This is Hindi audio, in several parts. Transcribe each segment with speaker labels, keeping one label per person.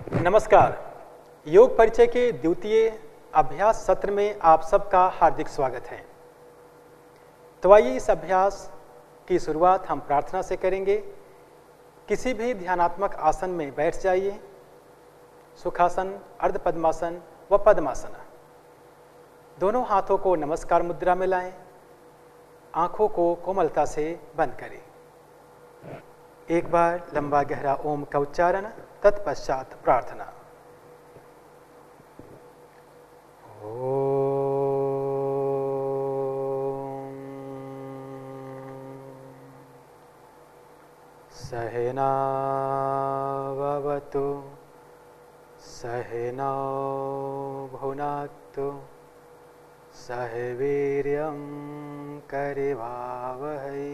Speaker 1: नमस्कार। योग परिचय के द्वितीय अभ्यास सत्र में आप सबका हार्दिक स्वागत है। तो आइए इस अभ्यास की शुरुआत हम प्रार्थना से करेंगे। किसी भी ध्यानात्मक आसन में बैठ जाइए। सुखासन, अर्ध पद्मासन व पद्मासन। दोनों हाथों को नमस्कार मुद्रा में लाएं। आंखों को कोमलता से बंद करें। एक बार लंबा गहरा ओम का उच्चारण, तत्पश्चात प्रार्थना। सहना भवतु सहनौ भुनक्तु सह वीर्यं करवावहै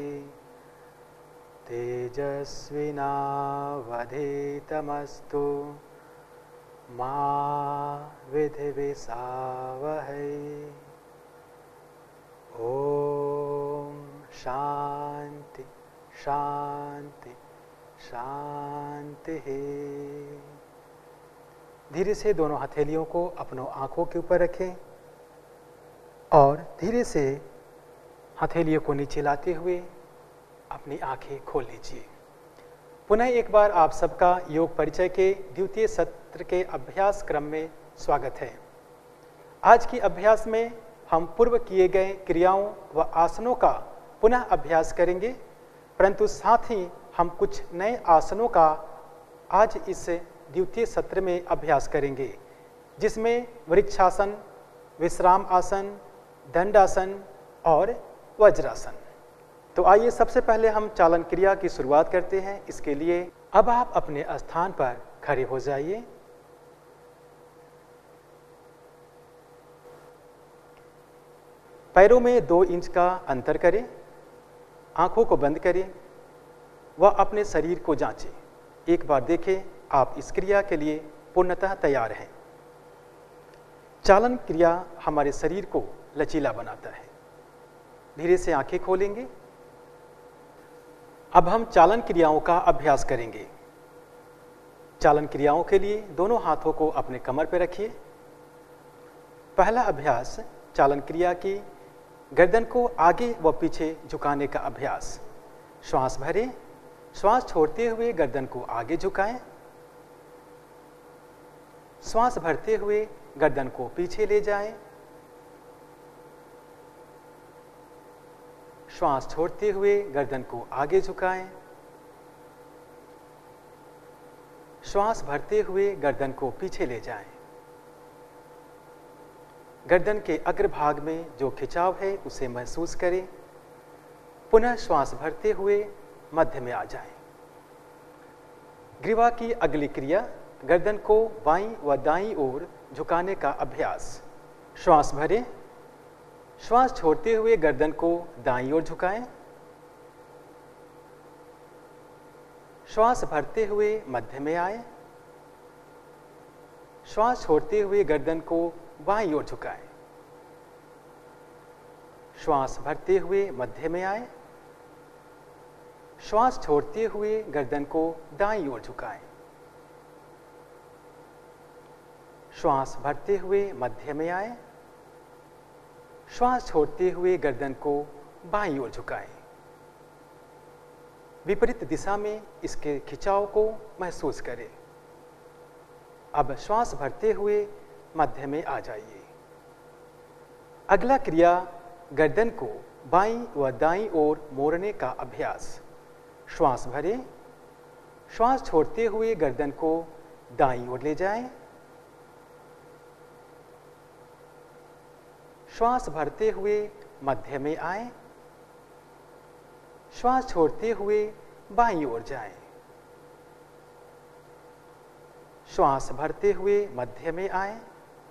Speaker 1: तेजस्विनावधीतमस्तु मा विद्विषावहै। ओम शांति शांति शांति। धीरे से दोनों हथेलियों को अपनों आंखों के ऊपर रखें और धीरे से हथेलियों को नीचे लाते हुए अपनी आंखें खोल लीजिए। पुनः एक बार आप सबका योग परिचय के द्वितीय सत्र के अभ्यास क्रम में स्वागत है। आज की अभ्यास में हम पूर्व किए गए क्रियाओं व आसनों का पुनः अभ्यास करेंगे, परंतु साथ ही हम कुछ नए आसनों का आज इस द्वितीय सत्र में अभ्यास करेंगे, जिसमें वृक्षासन, विश्राम आसन, दंडासन और वज्रासन। तो आइए सबसे पहले हम चालन क्रिया की शुरुआत करते हैं। इसके लिए अब आप अपने स्थान पर खड़े हो जाइए। पैरों में 2 इंच का अंतर करें। आंखों को बंद करें व अपने शरीर को जांचें। एक बार देखें आप इस क्रिया के लिए पूर्णतः तैयार हैं। चालन क्रिया हमारे शरीर को लचीला बनाता है। धीरे से आंखें खोलेंगे। अब हम चालन क्रियाओं का अभ्यास करेंगे। चालन क्रियाओं के लिए दोनों हाथों को अपने कमर पर रखिए। पहला अभ्यास चालन क्रिया की गर्दन को आगे व पीछे झुकाने का अभ्यास। श्वास भरें, श्वास छोड़ते हुए गर्दन को आगे झुकाएं। श्वास भरते हुए गर्दन को पीछे ले जाएं। श्वास छोड़ते हुए गर्दन को आगे झुकाएं। श्वास भरते हुए गर्दन को पीछे ले जाएं। गर्दन के अग्रभाग में जो खिंचाव है उसे महसूस करें। पुनः श्वास भरते हुए मध्य में आ जाएं। ग्रीवा की अगली क्रिया गर्दन को बाईं व दाईं ओर झुकाने का अभ्यास। श्वास भरें, श्वास छोड़ते हुए गर्दन को दाईं ओर झुकाएं। श्वास भरते हुए मध्य में आए। श्वास छोड़ते हुए गर्दन को बाईं ओर झुकाएं। श्वास भरते हुए मध्य में आए। श्वास छोड़ते हुए गर्दन को दाईं ओर झुकाएं। श्वास भरते हुए मध्य में आए। श्वास छोड़ते हुए गर्दन को बाईं ओर झुकाएं। विपरीत दिशा में इसके खिंचाव को महसूस करें। अब श्वास भरते हुए मध्य में आ जाइए। अगला क्रिया गर्दन को बाईं व दाईं ओर मोड़ने का अभ्यास। श्वास भरें, श्वास छोड़ते हुए गर्दन को दाईं ओर ले जाएं। श्वास भरते हुए मध्य में आए। श्वास छोड़ते हुए बाईं ओर जाएं। श्वास भरते हुए मध्य में आए।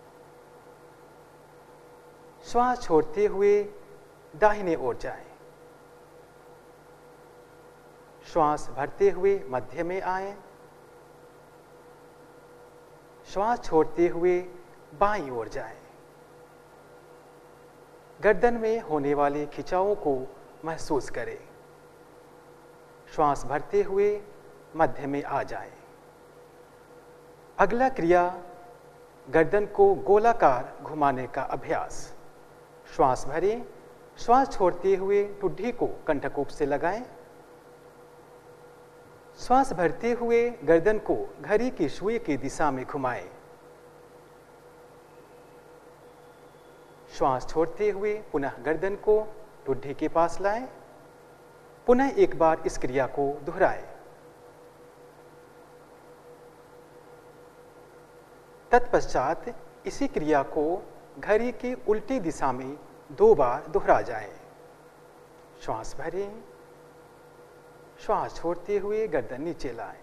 Speaker 1: श्वास छोड़ते हुए दाहिने ओर जाएं। श्वास भरते हुए मध्य में आए। श्वास छोड़ते हुए बाईं ओर जाएं। गर्दन में होने वाले खिंचावों को महसूस करें। श्वास भरते हुए मध्य में आ जाएं। अगला क्रिया, गर्दन को गोलाकार घुमाने का अभ्यास। श्वास भरें, श्वास छोड़ते हुए ठुड्डी को कंठकूप से लगाएं। श्वास भरते हुए गर्दन को घड़ी की सुई की दिशा में घुमाएं। श्वास छोड़ते हुए पुनः गर्दन को ठुड्डी के पास लाएं। पुनः एक बार इस क्रिया को दोहराएं। तत्पश्चात इसी क्रिया को घड़ी की उल्टी दिशा में 2 बार दोहरा जाए। श्वास भरें, श्वास छोड़ते हुए गर्दन नीचे लाएं।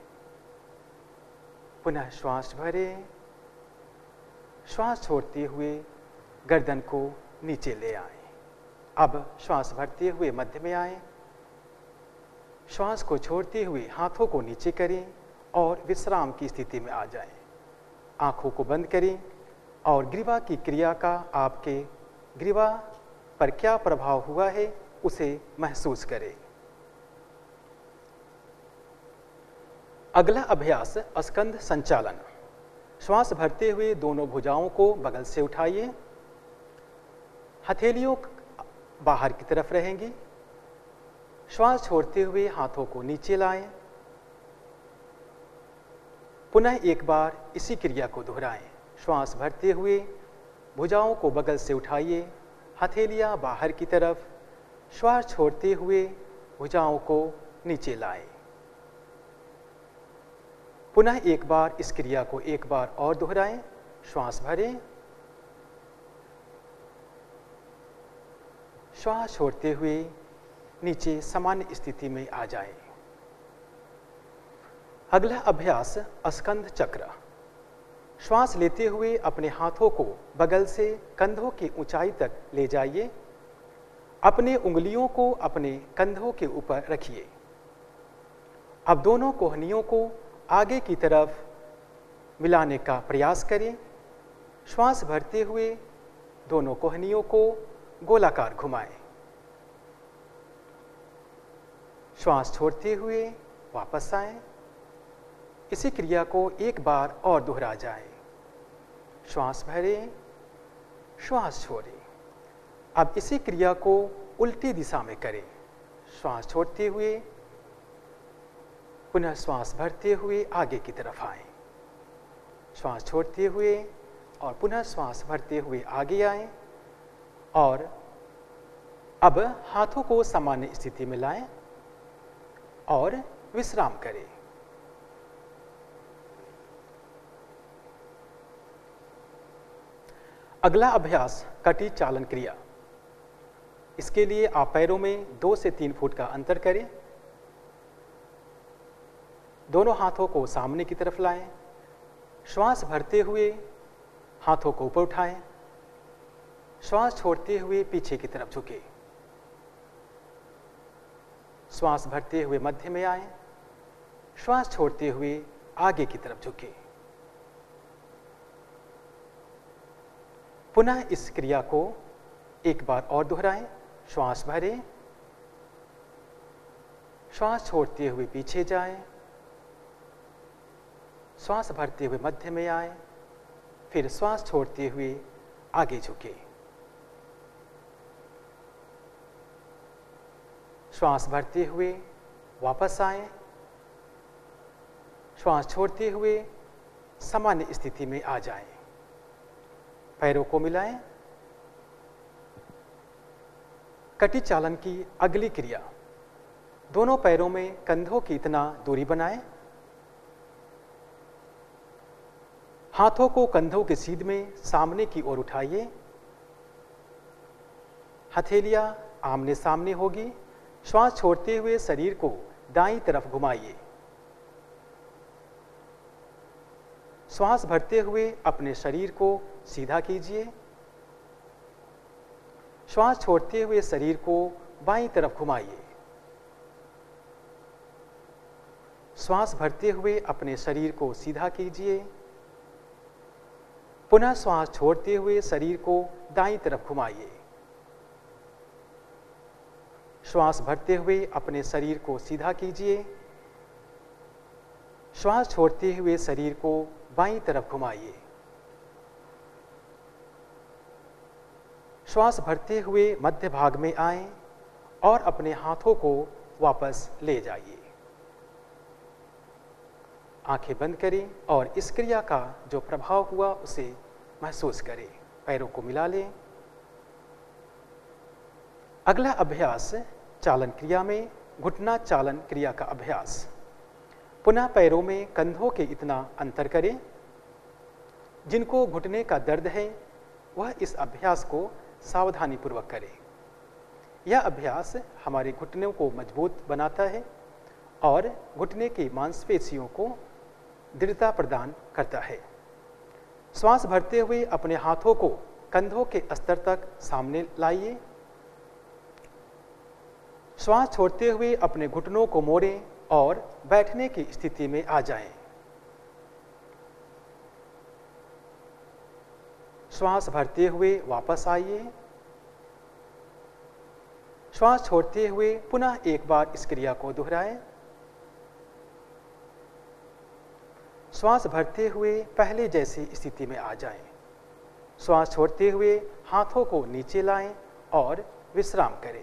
Speaker 1: पुनः श्वास भरें, श्वास छोड़ते हुए गर्दन को नीचे ले आएं। अब श्वास भरते हुए मध्य में आएं। श्वास को छोड़ते हुए हाथों को नीचे करें और विश्राम की स्थिति में आ जाएं। आंखों को बंद करें और ग्रीवा की क्रिया का आपके ग्रीवा पर क्या प्रभाव हुआ है उसे महसूस करें। अगला अभ्यास, स्कंध संचालन। श्वास भरते हुए दोनों भुजाओं को बगल से उठाइए। हथेलियों बाहर की तरफ रहेंगी। श्वास छोड़ते हुए हाथों को नीचे लाएं। पुनः एक बार इसी क्रिया को दोहराएं। श्वास भरते हुए भुजाओं को बगल से उठाइए, हथेलियां बाहर की तरफ। श्वास छोड़ते हुए भुजाओं को नीचे लाएं। पुनः एक बार इस क्रिया को एक बार और दोहराएं। श्वास भरें, श्वास छोड़ते हुए नीचे सामान्य स्थिति में आ जाएं। अगला अभ्यास, स्कंध चक्र। श्वास लेते हुए अपने हाथों को बगल से कंधों की ऊंचाई तक ले जाइए। अपने उंगलियों को अपने कंधों के ऊपर रखिए। अब दोनों कोहनियों को आगे की तरफ मिलाने का प्रयास करें। श्वास भरते हुए दोनों कोहनियों को गोलाकार घुमाएं। श्वास छोड़ते हुए वापस आएं। इसी क्रिया को एक बार और दोहरा जाए। श्वास भरें, श्वास छोड़ें। अब इसी क्रिया को उल्टी दिशा में करें। श्वास छोड़ते हुए पुनः श्वास भरते हुए आगे की तरफ आएं। श्वास छोड़ते हुए और पुनः श्वास भरते हुए आगे आएं। और अब हाथों को सामान्य स्थिति में लाएं और विश्राम करें। अगला अभ्यास, कटी चालन क्रिया। इसके लिए आप पैरों में 2 से 3 फुट का अंतर करें। दोनों हाथों को सामने की तरफ लाएं। श्वास भरते हुए हाथों को ऊपर उठाएं। श्वास छोड़ते हुए पीछे की तरफ झुकें। श्वास भरते हुए मध्य में आएं। श्वास छोड़ते हुए आगे की तरफ झुकें। पुनः इस क्रिया को एक बार और दोहराएं। श्वास भरें, श्वास छोड़ते हुए पीछे जाएं। श्वास भरते हुए मध्य में आएं। फिर श्वास छोड़ते हुए आगे झुकें। श्वास भरते हुए वापस आएं। श्वास छोड़ते हुए सामान्य स्थिति में आ जाएं। पैरों को मिलाएं। कटी चालन की अगली क्रिया, दोनों पैरों में कंधों की इतना दूरी बनाएं। हाथों को कंधों के सीध में सामने की ओर उठाइए। हथेलियां आमने सामने होगी। श्वास छोड़ते हुए शरीर को दाईं तरफ घुमाइए। श्वास भरते हुए अपने शरीर को सीधा कीजिए। श्वास छोड़ते हुए शरीर को बाईं तरफ घुमाइए। श्वास भरते हुए अपने शरीर को सीधा कीजिए। पुनः श्वास छोड़ते हुए शरीर को दाईं तरफ घुमाइए। श्वास भरते हुए अपने शरीर को सीधा कीजिए। श्वास छोड़ते हुए शरीर को बाईं तरफ घुमाइए। श्वास भरते हुए मध्य भाग में आएं और अपने हाथों को वापस ले जाइए। आंखें बंद करें और इस क्रिया का जो प्रभाव हुआ उसे महसूस करें। पैरों को मिला लें। अगला अभ्यास चालन क्रिया में घुटना चालन क्रिया का अभ्यास। पुनः पैरों में कंधों के इतना अंतर करें। जिनको घुटने का दर्द है वह इस अभ्यास को सावधानी पूर्वक करें। यह अभ्यास हमारे घुटनों को मजबूत बनाता है और घुटने की मांसपेशियों को दृढ़ता प्रदान करता है। श्वास भरते हुए अपने हाथों को कंधों के स्तर तक सामने लाइए। श्वास छोड़ते हुए अपने घुटनों को मोड़ें और बैठने की स्थिति में आ जाएं। श्वास भरते हुए वापस आइए। श्वास छोड़ते हुए पुनः एक बार इस क्रिया को दोहराएं। श्वास भरते हुए पहले जैसी स्थिति में आ जाएं। श्वास छोड़ते हुए हाथों को नीचे लाएं और विश्राम करें।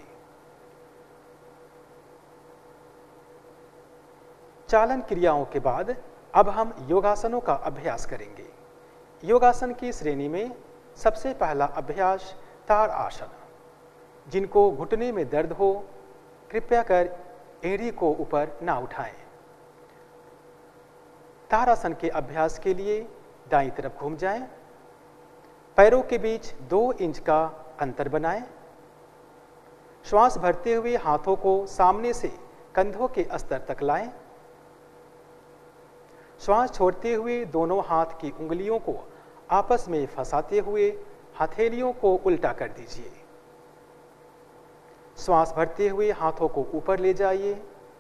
Speaker 1: चालन क्रियाओं के बाद अब हम योगासनों का अभ्यास करेंगे। योगासन की श्रेणी में सबसे पहला अभ्यास ताड़ आसन। जिनको घुटने में दर्द हो कृपया कर एड़ी को ऊपर ना उठाएं। ताड़ आसन के अभ्यास के लिए दाईं तरफ घूम जाएं। पैरों के बीच 2 इंच का अंतर बनाएं। श्वास भरते हुए हाथों को सामने से कंधों के स्तर तक लाएं। श्वास छोड़ते हुए दोनों हाथ की उंगलियों को आपस में फंसाते हुए हथेलियों को उल्टा कर दीजिए। श्वास भरते हुए हाथों को ऊपर ले जाइए।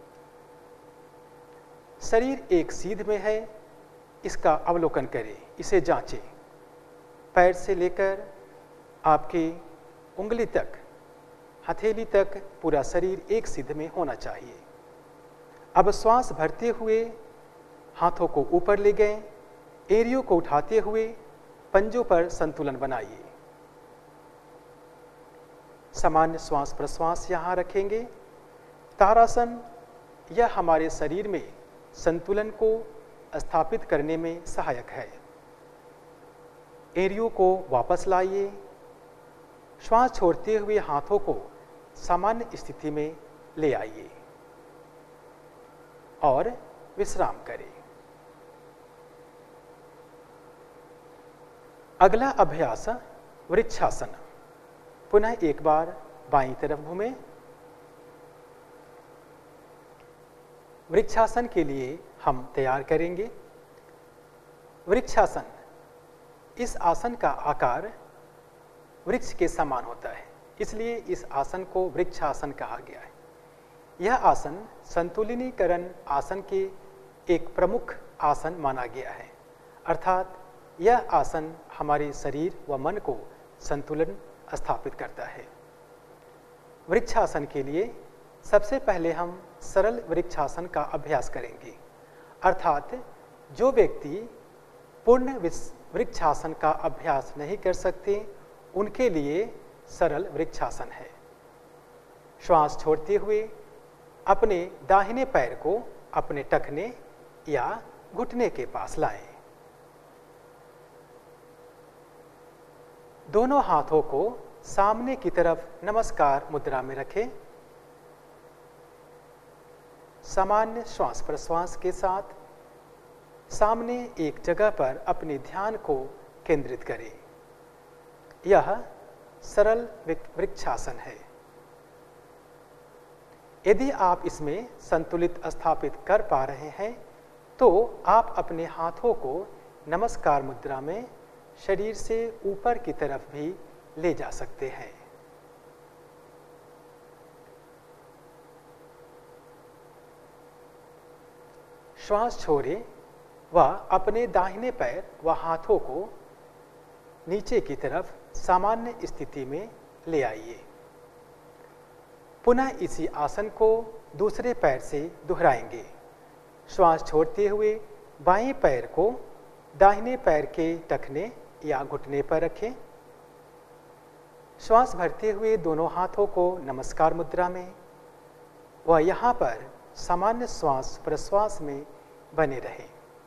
Speaker 1: शरीर एक सीध में है, इसका अवलोकन करें, इसे जांचें। पैर से लेकर आपकी उंगली तक, हथेली तक पूरा शरीर एक सीध में होना चाहिए। अब श्वास भरते हुए हाथों को ऊपर ले गए। एड़ियों को उठाते हुए पंजों पर संतुलन बनाइए। सामान्य श्वास प्रश्वास यहां रखेंगे। ताड़ासन यह हमारे शरीर में संतुलन को स्थापित करने में सहायक है। एड़ियों को वापस लाइए। श्वास छोड़ते हुए हाथों को सामान्य स्थिति में ले आइए और विश्राम करें। अगला अभ्यास वृक्षासन। पुनः एक बार बाईं तरफ घूमें। वृक्षासन के लिए हम तैयार करेंगे। वृक्षासन, इस आसन का आकार वृक्ष के समान होता है, इसलिए इस आसन को वृक्षासन कहा गया है। यह आसन संतुलिनीकरण आसन के एक प्रमुख आसन माना गया है। अर्थात यह आसन हमारे शरीर व मन को संतुलन स्थापित करता है। वृक्षासन के लिए सबसे पहले हम सरल वृक्षासन का अभ्यास करेंगे। अर्थात जो व्यक्ति पूर्ण वृक्षासन का अभ्यास नहीं कर सकते उनके लिए सरल वृक्षासन है। श्वास छोड़ते हुए अपने दाहिने पैर को अपने टखने या घुटने के पास लाएं। दोनों हाथों को सामने की तरफ नमस्कार मुद्रा में रखें। सामान्य श्वास प्रश्वास के साथ सामने एक जगह पर अपने ध्यान को केंद्रित करें। यह सरल वृक्षासन है। यदि आप इसमें संतुलित स्थापित कर पा रहे हैं तो आप अपने हाथों को नमस्कार मुद्रा में शरीर से ऊपर की तरफ भी ले जा सकते हैं। श्वास छोड़ें व अपने दाहिने पैर व हाथों को नीचे की तरफ सामान्य स्थिति में ले आइए। पुनः इसी आसन को दूसरे पैर से दोहराएंगे। श्वास छोड़ते हुए बाएं पैर को दाहिने पैर के टखने या घुटने पर रखें। श्वास भरते हुए दोनों हाथों को नमस्कार मुद्रा में व यहाँ पर सामान्य श्वास प्रश्वास में बने रहें।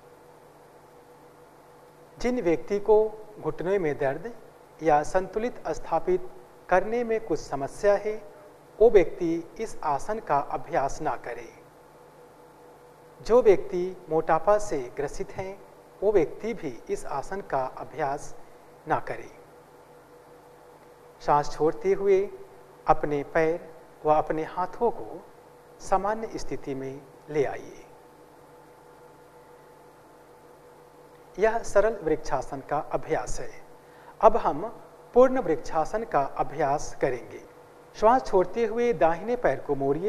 Speaker 1: जिन व्यक्ति को घुटनों में दर्द या संतुलित स्थापित करने में कुछ समस्या है, वो व्यक्ति इस आसन का अभ्यास ना करें। जो व्यक्ति मोटापा से ग्रसित हैं, वो व्यक्ति भी इस आसन का अभ्यास ना करें। सांस छोड़ते हुए अपने पैर व अपने हाथों को सामान्य स्थिति में ले आइए। यह सरल वृक्षासन का अभ्यास है। अब हम पूर्ण वृक्षासन का अभ्यास करेंगे। श्वास छोड़ते हुए दाहिने पैर को मोड़िए।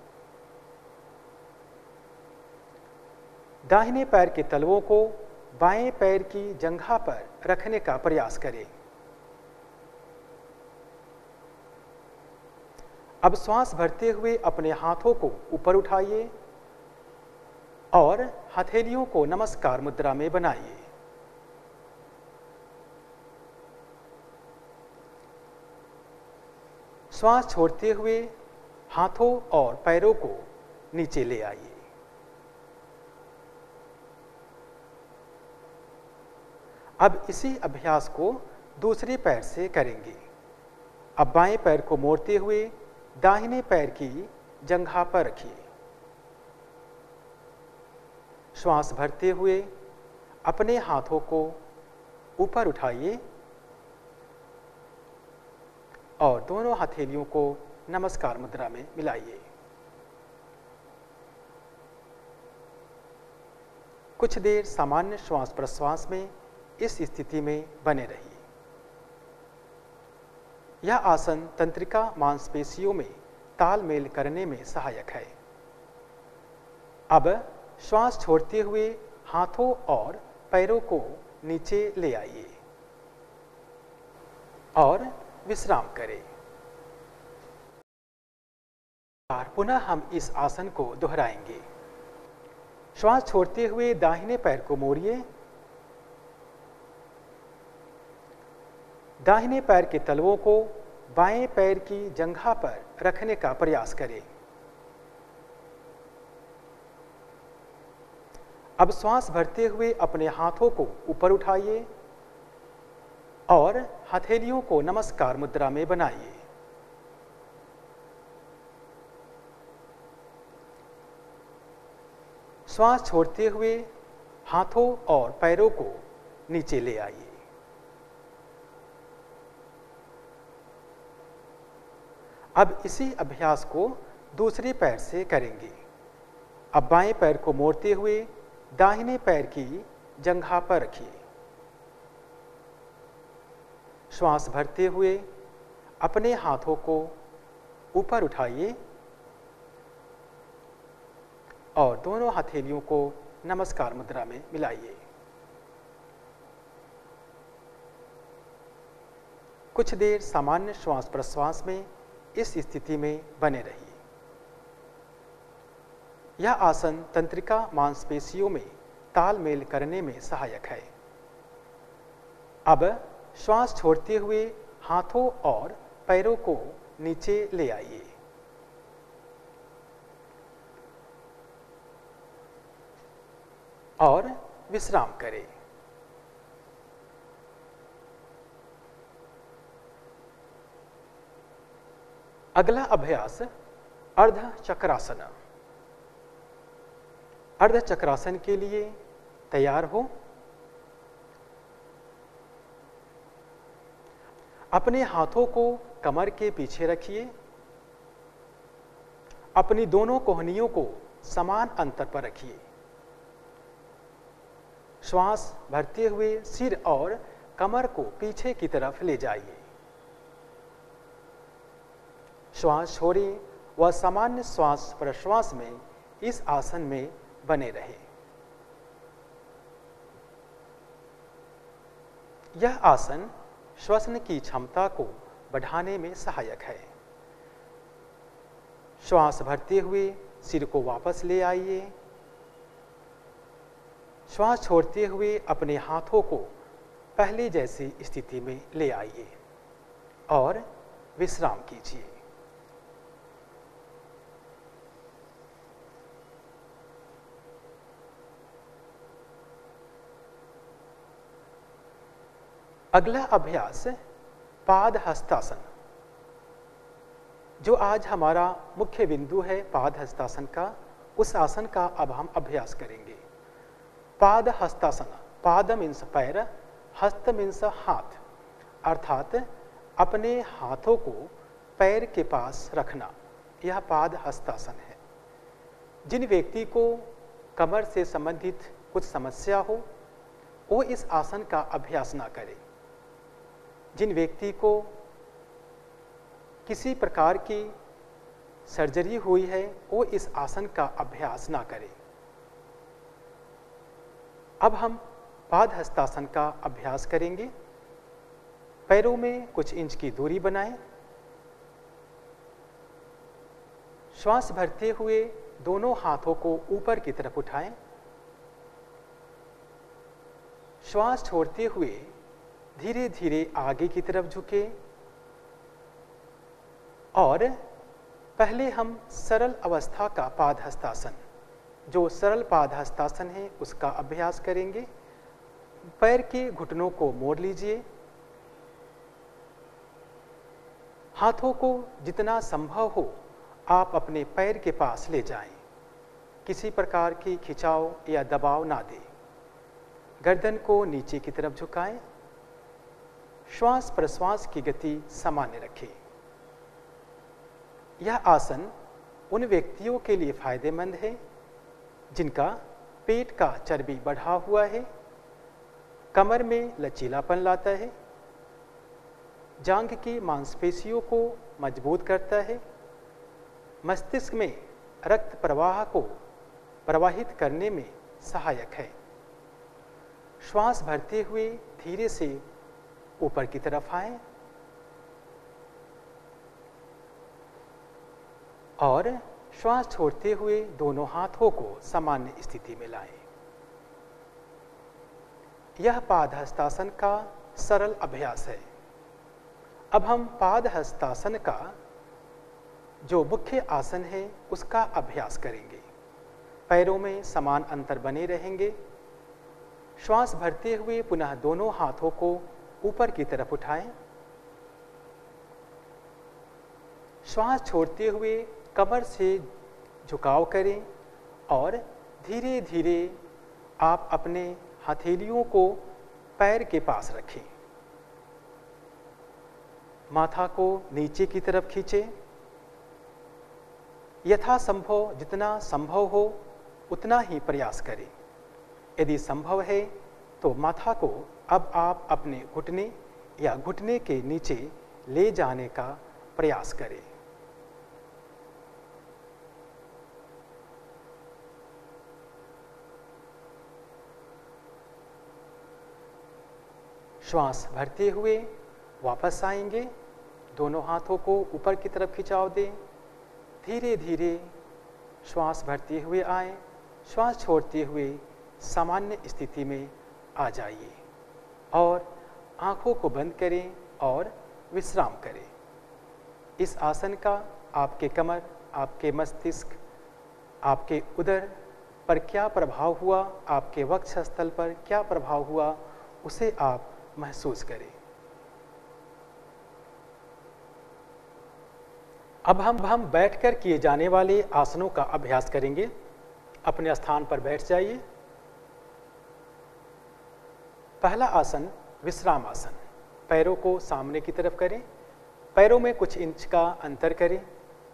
Speaker 1: दाहिने पैर के तलवों को बाएं पैर की जंघा पर रखने का प्रयास करें। अब श्वास भरते हुए अपने हाथों को ऊपर उठाइए और हथेलियों को नमस्कार मुद्रा में बनाइए। श्वास छोड़ते हुए हाथों और पैरों को नीचे ले आइए। अब इसी अभ्यास को दूसरे पैर से करेंगे। अब बाएं पैर को मोड़ते हुए दाहिने पैर की जंघा पर रखिए। श्वास भरते हुए अपने हाथों को ऊपर उठाइए और दोनों हथेलियों को नमस्कार मुद्रा में मिलाइए। कुछ देर सामान्य श्वास प्रश्वास में इस स्थिति में बने रहिए। यह आसन तंत्रिका मांसपेशियों में तालमेल करने में सहायक है। अब श्वास छोड़ते हुए हाथों और पैरों को नीचे ले आइए और विश्राम करें। पुनः हम इस आसन को दोहराएंगे। श्वास छोड़ते हुए दाहिने पैर को मोड़िए। दाहिने पैर के तलवों को बाएं पैर की जंघा पर रखने का प्रयास करें। अब श्वास भरते हुए अपने हाथों को ऊपर उठाइए और हथेलियों को नमस्कार मुद्रा में बनाइए। श्वास छोड़ते हुए हाथों और पैरों को नीचे ले आइए। अब इसी अभ्यास को दूसरे पैर से करेंगे। अब बाएं पैर को मोड़ते हुए दाहिने पैर की जंघा पर रखिए। श्वास भरते हुए अपने हाथों को ऊपर उठाइए और दोनों हथेलियों को नमस्कार मुद्रा में मिलाइए। कुछ देर सामान्य श्वास प्रश्वास में इस स्थिति में बने रहिए। यह आसन तंत्रिका मांसपेशियों में तालमेल करने में सहायक है। अब श्वास छोड़ते हुए हाथों और पैरों को नीचे ले आइए। और विश्राम करें। अगला अभ्यास अर्ध चक्रासन। अर्ध चक्रासन के लिए तैयार हो। अपने हाथों को कमर के पीछे रखिए। अपनी दोनों कोहनियों को समान अंतर पर रखिए। श्वास भरते हुए सिर और कमर को पीछे की तरफ ले जाइए। श्वास छोड़ें व सामान्य श्वास प्रश्वास में इस आसन में बने रहे। यह आसन श्वसन की क्षमता को बढ़ाने में सहायक है। श्वास भरते हुए सिर को वापस ले आइए। श्वास छोड़ते हुए अपने हाथों को पहले जैसी स्थिति में ले आइए और विश्राम कीजिए। अगला अभ्यास पाद हस्तासन। जो आज हमारा मुख्य बिंदु है पाद हस्तासन का, उस आसन का अब हम अभ्यास करेंगे। पाद हस्तासन, पाद मीन्स पैर, हस्त मीन्स हाथ, अर्थात अपने हाथों को पैर के पास रखना, यह पाद हस्तासन है। जिन व्यक्ति को कमर से संबंधित कुछ समस्या हो वो इस आसन का अभ्यास ना करे। जिन व्यक्ति को किसी प्रकार की सर्जरी हुई है वो इस आसन का अभ्यास ना करे। अब हम पाद हस्तासन का अभ्यास करेंगे। पैरों में कुछ इंच की दूरी बनाएं। श्वास भरते हुए दोनों हाथों को ऊपर की तरफ उठाएं। श्वास छोड़ते हुए धीरे धीरे आगे की तरफ झुके और पहले हम सरल अवस्था का पाद हस्तासन, जो सरल पाद हस्तासन है, उसका अभ्यास करेंगे। पैर के घुटनों को मोड़ लीजिए। हाथों को जितना संभव हो आप अपने पैर के पास ले जाएं। किसी प्रकार की खिंचाव या दबाव ना दें। गर्दन को नीचे की तरफ झुकाएं। श्वास प्रश्वास की गति सामान्य रखें। यह आसन उन व्यक्तियों के लिए फायदेमंद है जिनका पेट का चर्बी बढ़ा हुआ है, कमर में लचीलापन लाता है, जांघ की मांसपेशियों को मजबूत करता है, मस्तिष्क में रक्त प्रवाह को प्रवाहित करने में सहायक है। श्वास भरते हुए धीरे से ऊपर की तरफ आएं और श्वास छोड़ते हुए दोनों हाथों को सामान्य स्थिति में लाएं। यह पाद हस्तासन का सरल अभ्यास है। अब हम पाद हस्तासन का जो मुख्य आसन है उसका अभ्यास करेंगे। पैरों में समान अंतर बने रहेंगे। श्वास भरते हुए पुनः दोनों हाथों को ऊपर की तरफ उठाएं। श्वास छोड़ते हुए कमर से झुकाव करें और धीरे धीरे आप अपने हथेलियों को पैर के पास रखें। माथा को नीचे की तरफ खींचें। यथासंभव जितना संभव हो उतना ही प्रयास करें। यदि संभव है तो माथा को अब आप अपने घुटने या घुटने के नीचे ले जाने का प्रयास करें। श्वास भरते हुए वापस आएंगे। दोनों हाथों को ऊपर की तरफ खिंचाव दें। धीरे धीरे श्वास भरते हुए आए, श्वास छोड़ते हुए सामान्य स्थिति में आ जाइए और आंखों को बंद करें और विश्राम करें। इस आसन का आपके कमर, आपके मस्तिष्क, आपके उदर पर क्या प्रभाव हुआ, आपके वक्षस्थल पर क्या प्रभाव हुआ, उसे आप महसूस करें। अब हम बैठकर किए जाने वाले आसनों का अभ्यास करेंगे। अपने स्थान पर बैठ जाइए। पहला आसन विश्राम आसन। पैरों को सामने की तरफ करें। पैरों में कुछ इंच का अंतर करें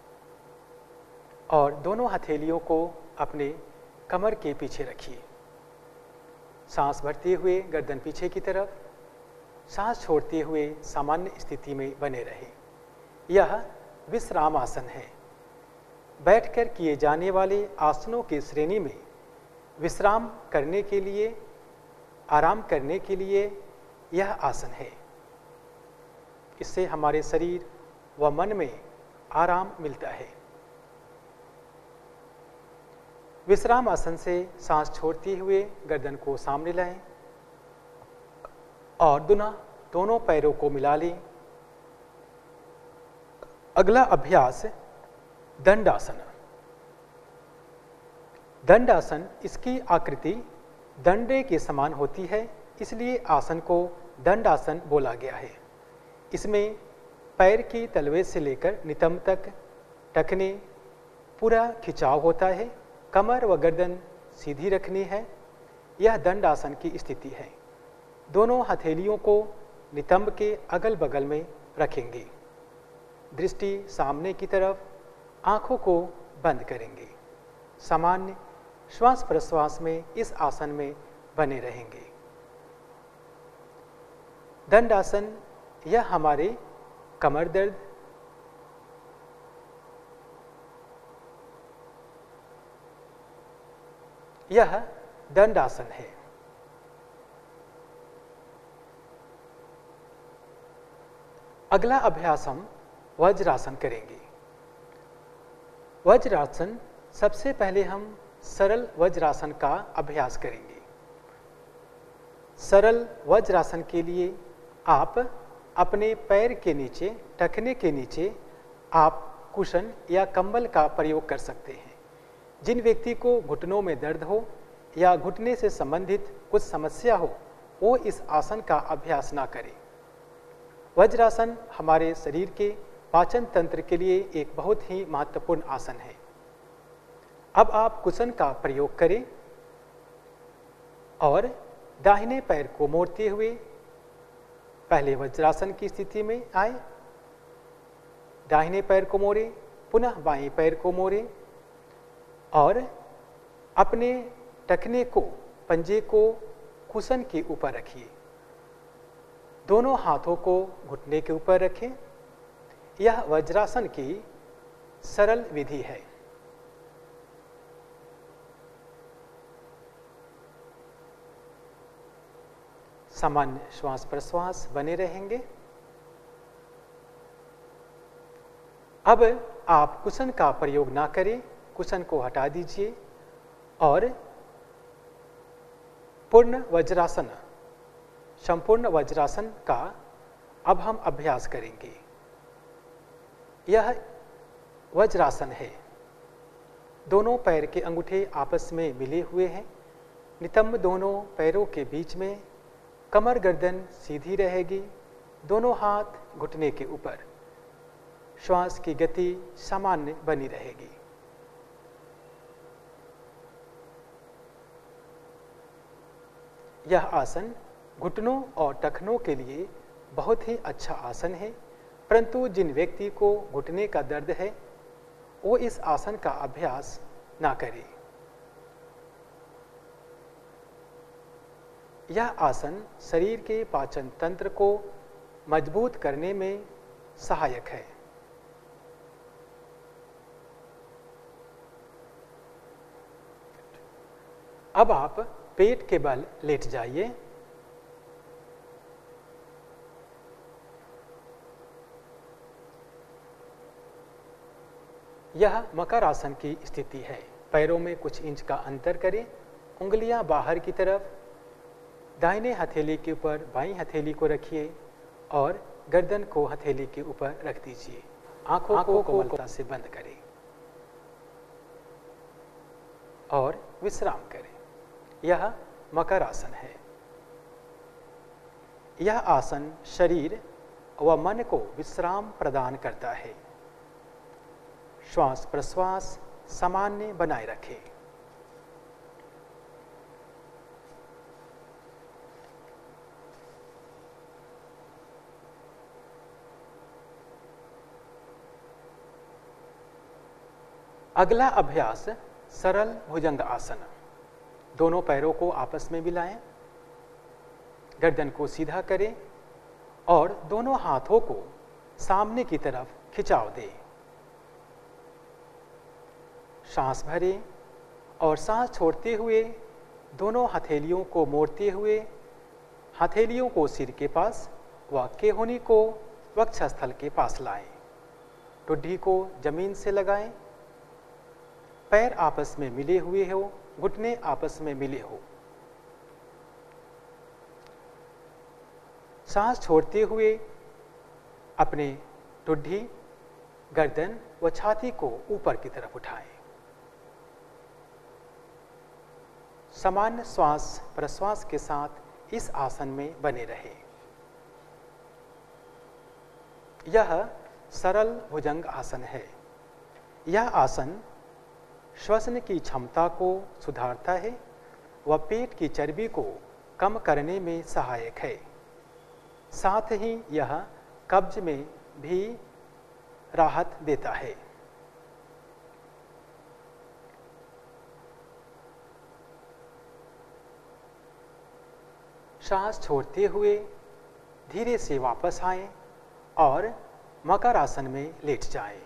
Speaker 1: और दोनों हथेलियों को अपने कमर के पीछे रखिए। सांस भरते हुए गर्दन पीछे की तरफ, सांस छोड़ते हुए सामान्य स्थिति में बने रहें। यह विश्राम आसन है। बैठकर किए जाने वाले आसनों की श्रेणी में विश्राम करने के लिए, आराम करने के लिए यह आसन है। इससे हमारे शरीर व मन में आराम मिलता है। विश्राम आसन से सांस छोड़ते हुए गर्दन को सामने लाएं और दोनों पैरों को मिला लें। अगला अभ्यास दंडासन। दंडासन, इसकी आकृति दंडे के समान होती है, इसलिए आसन को दंडासन बोला गया है। इसमें पैर की तलवे से लेकर नितंब तक टखने पूरा खिंचाव होता है, कमर व गर्दन सीधी रखनी है। यह दंडासन की स्थिति है। दोनों हथेलियों को नितंब के अगल बगल में रखेंगे। दृष्टि सामने की तरफ, आंखों को बंद करेंगे। सामान्य श्वास प्रश्वास में इस आसन में बने रहेंगे। दंडासन, यह हमारे कमर दर्द, यह दंडासन है। अगला अभ्यास हम वज्रासन करेंगे। वज्रासन, सबसे पहले हम सरल वज्रासन का अभ्यास करेंगे। सरल वज्रासन के लिए आप अपने पैर के नीचे, टखने के नीचे आप कुशन या कंबल का प्रयोग कर सकते हैं। जिन व्यक्ति को घुटनों में दर्द हो या घुटने से संबंधित कुछ समस्या हो, वो इस आसन का अभ्यास ना करें। वज्रासन हमारे शरीर के पाचन तंत्र के लिए एक बहुत ही महत्वपूर्ण आसन है। अब आप कुशन का प्रयोग करें और दाहिने पैर को मोड़ते हुए पहले वज्रासन की स्थिति में आए। दाहिने पैर को मोड़ें, पुनः बाएं पैर को मोड़ें और अपने टखने को, पंजे को कुशन के ऊपर रखिए। दोनों हाथों को घुटने के ऊपर रखें। यह वज्रासन की सरल विधि है। सामान्य श्वास प्रश्वास बने रहेंगे। अब आप कुशन का प्रयोग ना करें, कुशन को हटा दीजिए और पूर्ण वज्रासन, संपूर्ण वज्रासन का अब हम अभ्यास करेंगे। यह वज्रासन है। दोनों पैर के अंगूठे आपस में मिले हुए हैं। नितंब दोनों पैरों के बीच में, कमर गर्दन सीधी रहेगी, दोनों हाथ घुटने के ऊपर। श्वास की गति सामान्य बनी रहेगी। यह आसन घुटनों और टखनों के लिए बहुत ही अच्छा आसन है, परंतु जिन व्यक्ति को घुटने का दर्द है वो इस आसन का अभ्यास ना करें। यह आसन शरीर के पाचन तंत्र को मजबूत करने में सहायक है। अब आप पेट के बल लेट जाइए। यह मकर आसन की स्थिति है। पैरों में कुछ इंच का अंतर करें, उंगलियां बाहर की तरफ, दाहिने हथेली के ऊपर बाईं हथेली को रखिए और गर्दन को हथेली के ऊपर रख दीजिए। आंखों को कोमलता से बंद करें और विश्राम करें। यह मकर आसन है। यह आसन शरीर व मन को विश्राम प्रदान करता है। श्वास प्रश्वास सामान्य बनाए रखें। अगला अभ्यास सरल भुजंग आसन। दोनों पैरों को आपस में मिलाएं, गर्दन को सीधा करें और दोनों हाथों को सामने की तरफ खिंचाव दें। सांस भरें और सांस छोड़ते हुए दोनों हथेलियों को मोड़ते हुए हथेलियों को सिर के पास व केहूनी को वक्षस्थल के पास लाएं। ठुड्डी को जमीन से लगाएं। पैर आपस में मिले हुए हो, घुटने आपस में मिले हो। सांस छोड़ते हुए अपने ठुड्डी, गर्दन व छाती को ऊपर की तरफ उठाएं। सामान्य श्वास प्रश्वास के साथ इस आसन में बने रहें। यह सरल भुजंग आसन है। यह आसन श्वसन की क्षमता को सुधारता है व पेट की चर्बी को कम करने में सहायक है। साथ ही यह कब्ज में भी राहत देता है। सांस छोड़ते हुए धीरे से वापस आएं और मकर आसन में लेट जाएं।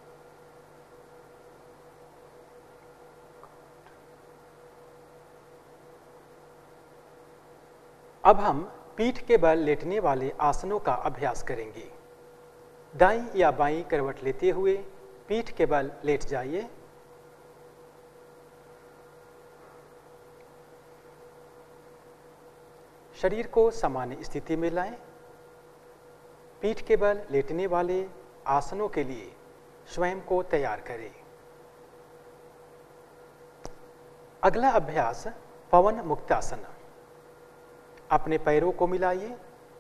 Speaker 1: अब हम पीठ के बल लेटने वाले आसनों का अभ्यास करेंगे। दाईं या बाईं करवट लेते हुए पीठ के बल लेट जाइए। शरीर को सामान्य स्थिति में लाएं। पीठ के बल लेटने वाले आसनों के लिए स्वयं को तैयार करें। अगला अभ्यास पवन मुक्तासन। अपने पैरों को मिलाइए।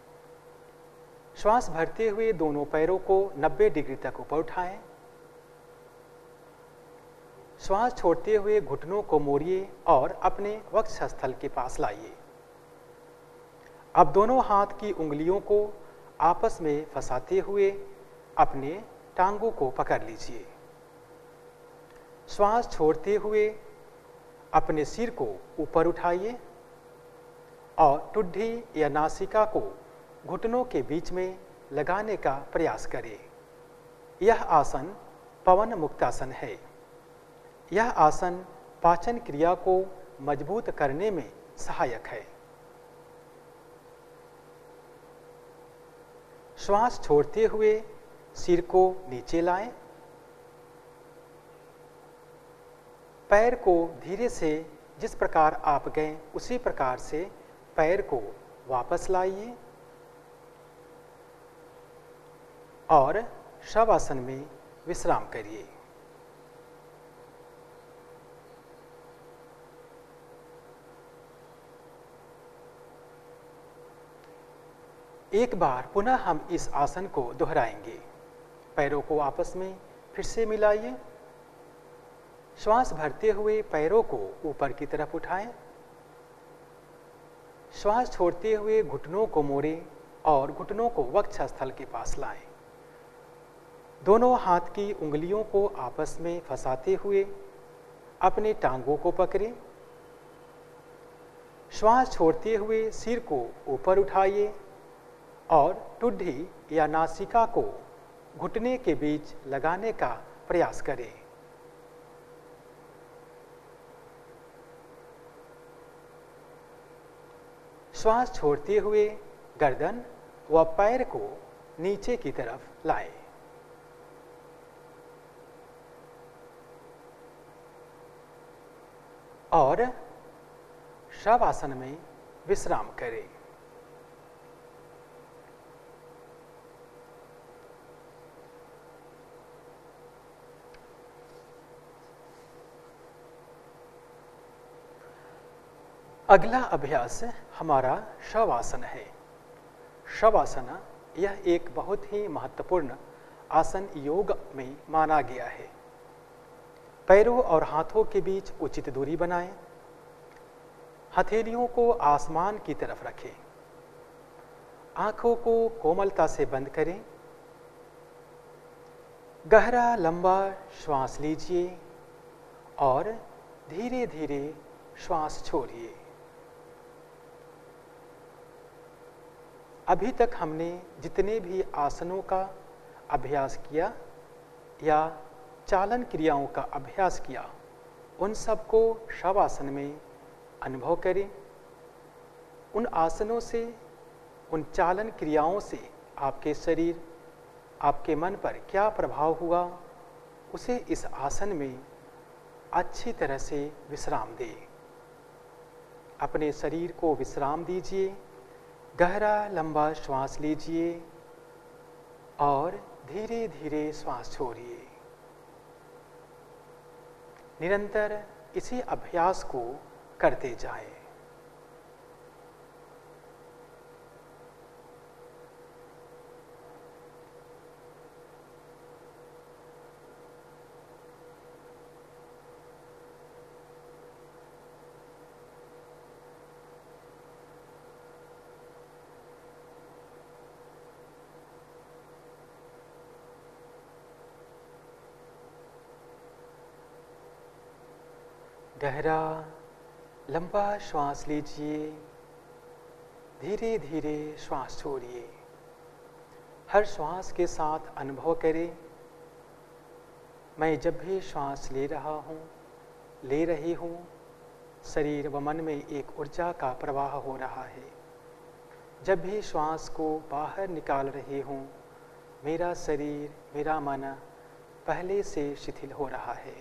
Speaker 1: श्वास भरते हुए दोनों पैरों को 90 डिग्री तक ऊपर उठाएं। श्वास छोड़ते हुए घुटनों को मोड़िए और अपने वक्षस्थल के पास लाइए। अब दोनों हाथ की उंगलियों को आपस में फंसाते हुए अपने टांगों को पकड़ लीजिए। श्वास छोड़ते हुए अपने सिर को ऊपर उठाइए और ठुड्डी या नासिका को घुटनों के बीच में लगाने का प्रयास करें। यह आसन पवन मुक्तासन है। यह आसन पाचन क्रिया को मजबूत करने में सहायक है। श्वास छोड़ते हुए सिर को नीचे लाएं। पैर को धीरे से जिस प्रकार आप गए उसी प्रकार से पैर को वापस लाइए और शवासन में विश्राम करिए। एक बार पुनः हम इस आसन को दोहराएंगे। पैरों को आपस में फिर से मिलाइए। श्वास भरते हुए पैरों को ऊपर की तरफ उठाएं। श्वास छोड़ते हुए घुटनों को मोड़ें और घुटनों को वक्षस्थल के पास लाएं। दोनों हाथ की उंगलियों को आपस में फंसाते हुए अपने टांगों को पकड़ें। श्वास छोड़ते हुए सिर को ऊपर उठाइए और ठुड्डी या नासिका को घुटने के बीच लगाने का प्रयास करें। श्वास छोड़ते हुए गर्दन व पैर को नीचे की तरफ लाएं। और शवासन में विश्राम करें। अगला अभ्यास हमारा शवासन है। शवासन यह एक बहुत ही महत्वपूर्ण आसन योग में माना गया है। पैरों और हाथों के बीच उचित दूरी बनाएं। हथेलियों को आसमान की तरफ रखें। आंखों को कोमलता से बंद करें। गहरा लंबा श्वास लीजिए और धीरे धीरे श्वास छोड़िए। अभी तक हमने जितने भी आसनों का अभ्यास किया या चालन क्रियाओं का अभ्यास किया, उन सबको शवासन में अनुभव करें। उन आसनों से, उन चालन क्रियाओं से आपके शरीर, आपके मन पर क्या प्रभाव हुआ, उसे इस आसन में अच्छी तरह से विश्राम दें। अपने शरीर को विश्राम दीजिए, गहरा लंबा श्वास लीजिए और धीरे धीरे श्वास छोड़िए। निरंतर इसी अभ्यास को करते जाएं। गहरा लंबा श्वास लीजिए, धीरे धीरे श्वास छोड़िए। हर श्वास के साथ अनुभव करें, मैं जब भी श्वास ले रहा हूँ, ले रही हूँ, शरीर व मन में एक ऊर्जा का प्रवाह हो रहा है। जब भी श्वास को बाहर निकाल रही हूँ, मेरा शरीर, मेरा मन पहले से शिथिल हो रहा है।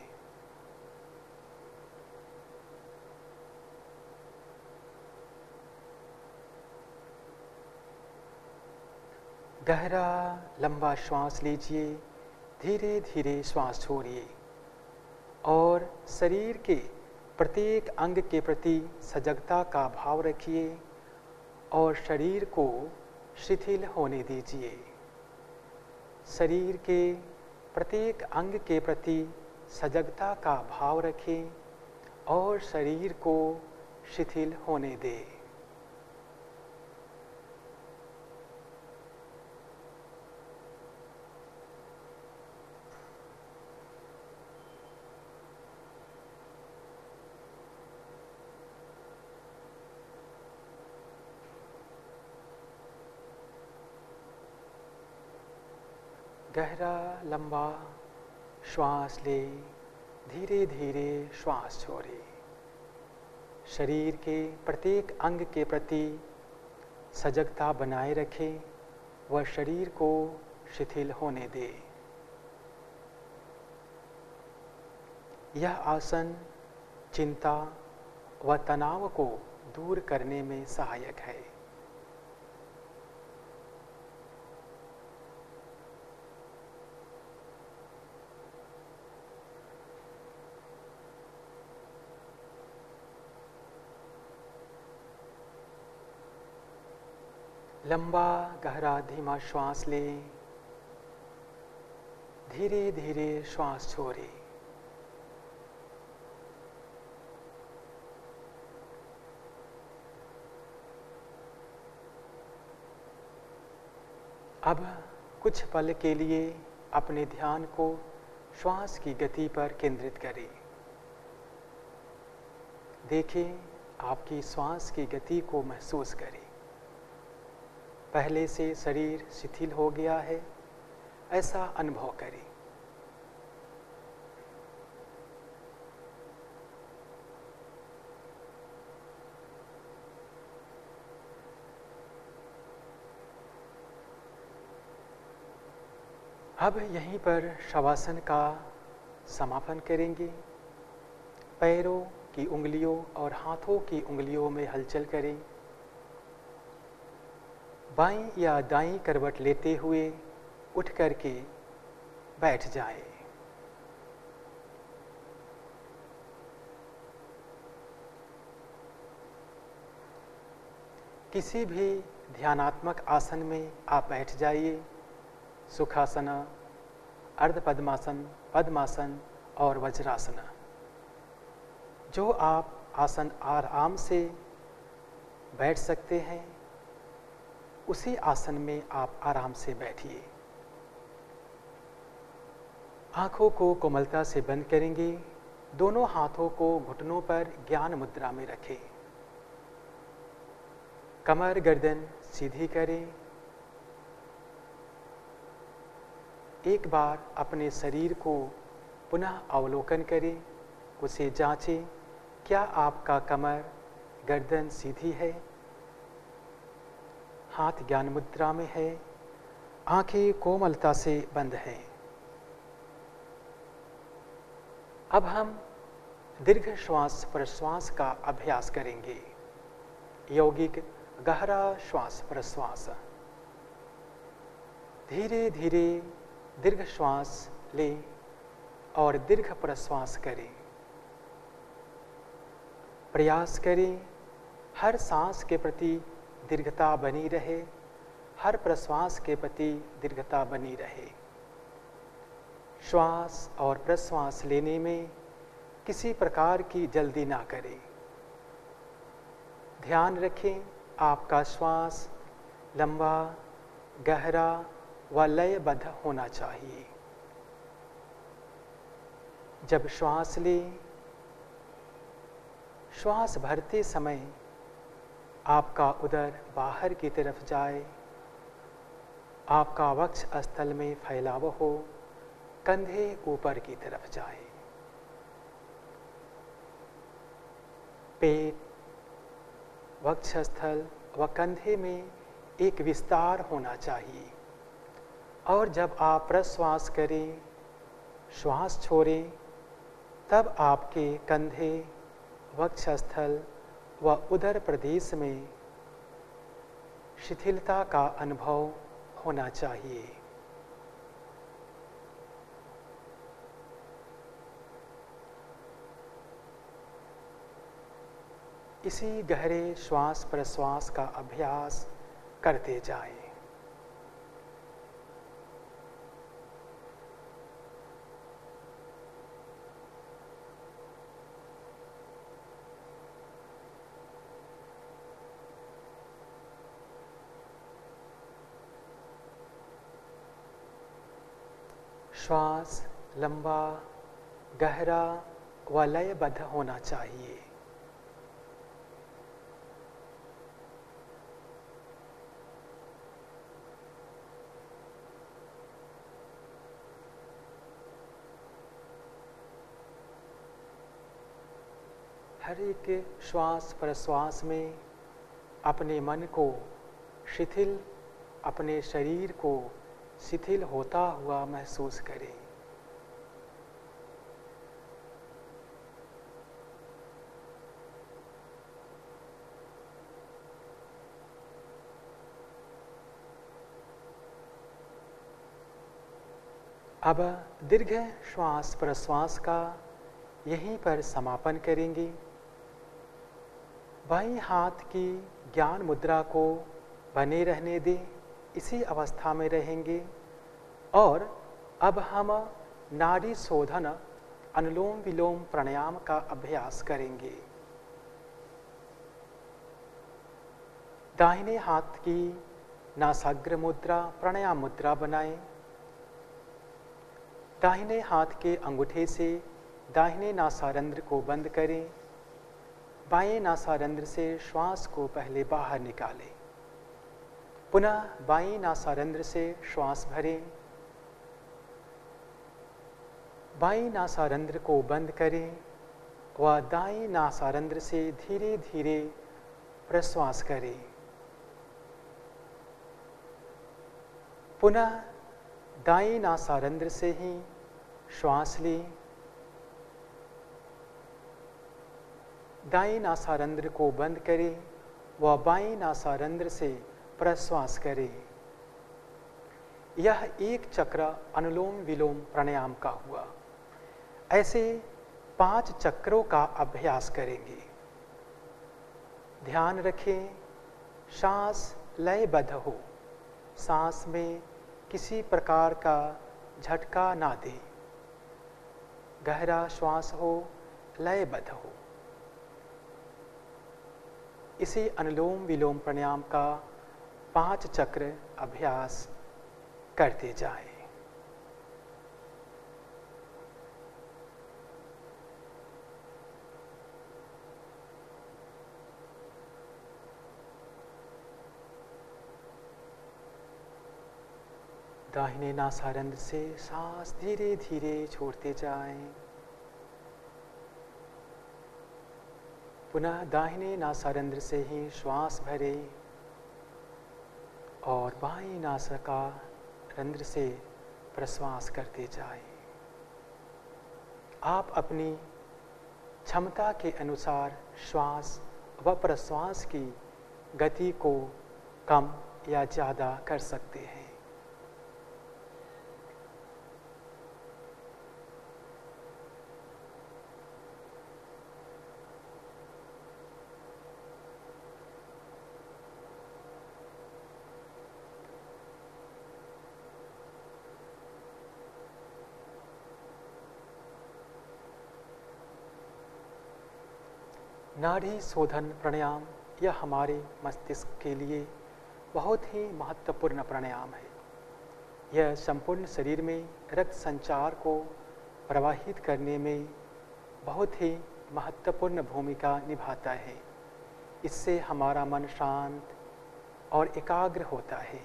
Speaker 1: गहरा लंबा श्वास लीजिए, धीरे धीरे श्वास छोड़िए और शरीर के प्रत्येक अंग के प्रति सजगता का भाव रखिए और शरीर को शिथिल होने दीजिए। शरीर के प्रत्येक अंग के प्रति सजगता का भाव रखें और शरीर को शिथिल होने दें। गहरा लंबा श्वास ले, धीरे धीरे श्वास छोड़े। शरीर के प्रत्येक अंग के प्रति सजगता बनाए रखें व शरीर को शिथिल होने दे। यह आसन चिंता व तनाव को दूर करने में सहायक है। लंबा गहरा धीमा श्वास लें, धीरे धीरे श्वास छोड़ें। अब कुछ पल के लिए अपने ध्यान को श्वास की गति पर केंद्रित करें। देखें, आपकी श्वास की गति को महसूस करें। पहले से शरीर शिथिल हो गया है, ऐसा अनुभव करें। अब यहीं पर शवासन का समापन करेंगे। पैरों की उंगलियों और हाथों की उंगलियों में हलचल करें। बाईं या दाईं करवट लेते हुए उठ करके बैठ जाएं। किसी भी ध्यानात्मक आसन में आप बैठ जाइए। सुखासन, अर्ध पद्मासन, पद्मासन और वज्रासन। जो आप आसन आराम से बैठ सकते हैं, उसी आसन में आप आराम से बैठिए। आंखों को कोमलता से बंद करेंगे। दोनों हाथों को घुटनों पर ज्ञान मुद्रा में रखें। कमर गर्दन सीधी करें। एक बार अपने शरीर को पुनः अवलोकन करें। उसे जांचें, क्या आपका कमर गर्दन सीधी है? हाथ ज्ञान मुद्रा में है। आंखें कोमलता से बंद हैं। अब हम दीर्घ श्वास प्रश्वास का अभ्यास करेंगे। यौगिक गहरा श्वास प्रश्वास। धीरे धीरे दीर्घ श्वास लें और दीर्घ प्रश्वास करें। प्रयास करें हर सांस के प्रति दीर्घता बनी रहे, हर प्रश्वास के प्रति दीर्घता बनी रहे। श्वास और प्रश्वास लेने में किसी प्रकार की जल्दी ना करें। ध्यान रखें आपका श्वास लंबा, गहरा व लयबद्ध होना चाहिए। जब श्वास लें, श्वास भरते समय आपका उदर बाहर की तरफ जाए, आपका वक्ष स्थल में फैलाव हो, कंधे ऊपर की तरफ जाए। पेट, वक्ष स्थल व कंधे में एक विस्तार होना चाहिए। और जब आप प्रश्वास करें, श्वास छोड़ें, तब आपके कंधे, वक्षस्थल व उदर प्रदेश में शिथिलता का अनुभव होना चाहिए। इसी गहरे श्वास प्रश्वास का अभ्यास करते जाएं। श्वास लंबा, गहरा व लयबद्ध होना चाहिए। हर एक श्वास प्रश्वास में अपने मन को शिथिल, अपने शरीर को शिथिल होता हुआ महसूस करें। अब दीर्घ श्वास प्रश्वास का यहीं पर समापन करेंगे। बाईं हाथ की ज्ञान मुद्रा को बने रहने दें, इसी अवस्था में रहेंगे। और अब हम नाड़ी शोधन अनुलोम विलोम प्राणायाम का अभ्यास करेंगे। दाहिने हाथ की नासाग्र मुद्रा प्राणायाम मुद्रा बनाएं। दाहिने हाथ के अंगूठे से दाहिने नासारंध्र को बंद करें। बाएं नासारंध्र से श्वास को पहले बाहर निकालें। पुनः बाईं नासारंध्र से श्वास भरें। बाईं नासारंध्र को बंद करें व दाईं नासारंध्र से धीरे धीरे प्रश्वास करें। पुनः दाईं नासारंध्र से ही श्वास लें। दाईं नासारंध्र को बंद करें व बाईं नासारंध्र से प्रश्वास करें। यह एक चक्र अनुलोम विलोम प्राणायाम का हुआ। ऐसे 5 चक्रों का अभ्यास करेंगे। ध्यान रखें सांस लयबद्ध हो, सांस में किसी प्रकार का झटका ना दें। गहरा श्वास हो, लयबद्ध हो। इसी अनुलोम विलोम प्राणायाम का 5 चक्र अभ्यास करते जाएं। दाहिने नासारंध्र से सांस धीरे धीरे छोड़ते जाएं। पुनः दाहिने नासारंध्र से ही श्वास भरें और बाईं नासिका रंध्र से प्रश्वास करते जाएं। आप अपनी क्षमता के अनुसार श्वास व प्रश्वास की गति को कम या ज़्यादा कर सकते हैं। नाड़ी शोधन प्राणायाम यह हमारे मस्तिष्क के लिए बहुत ही महत्वपूर्ण प्राणायाम है। यह संपूर्ण शरीर में रक्त संचार को प्रवाहित करने में बहुत ही महत्वपूर्ण भूमिका निभाता है। इससे हमारा मन शांत और एकाग्र होता है।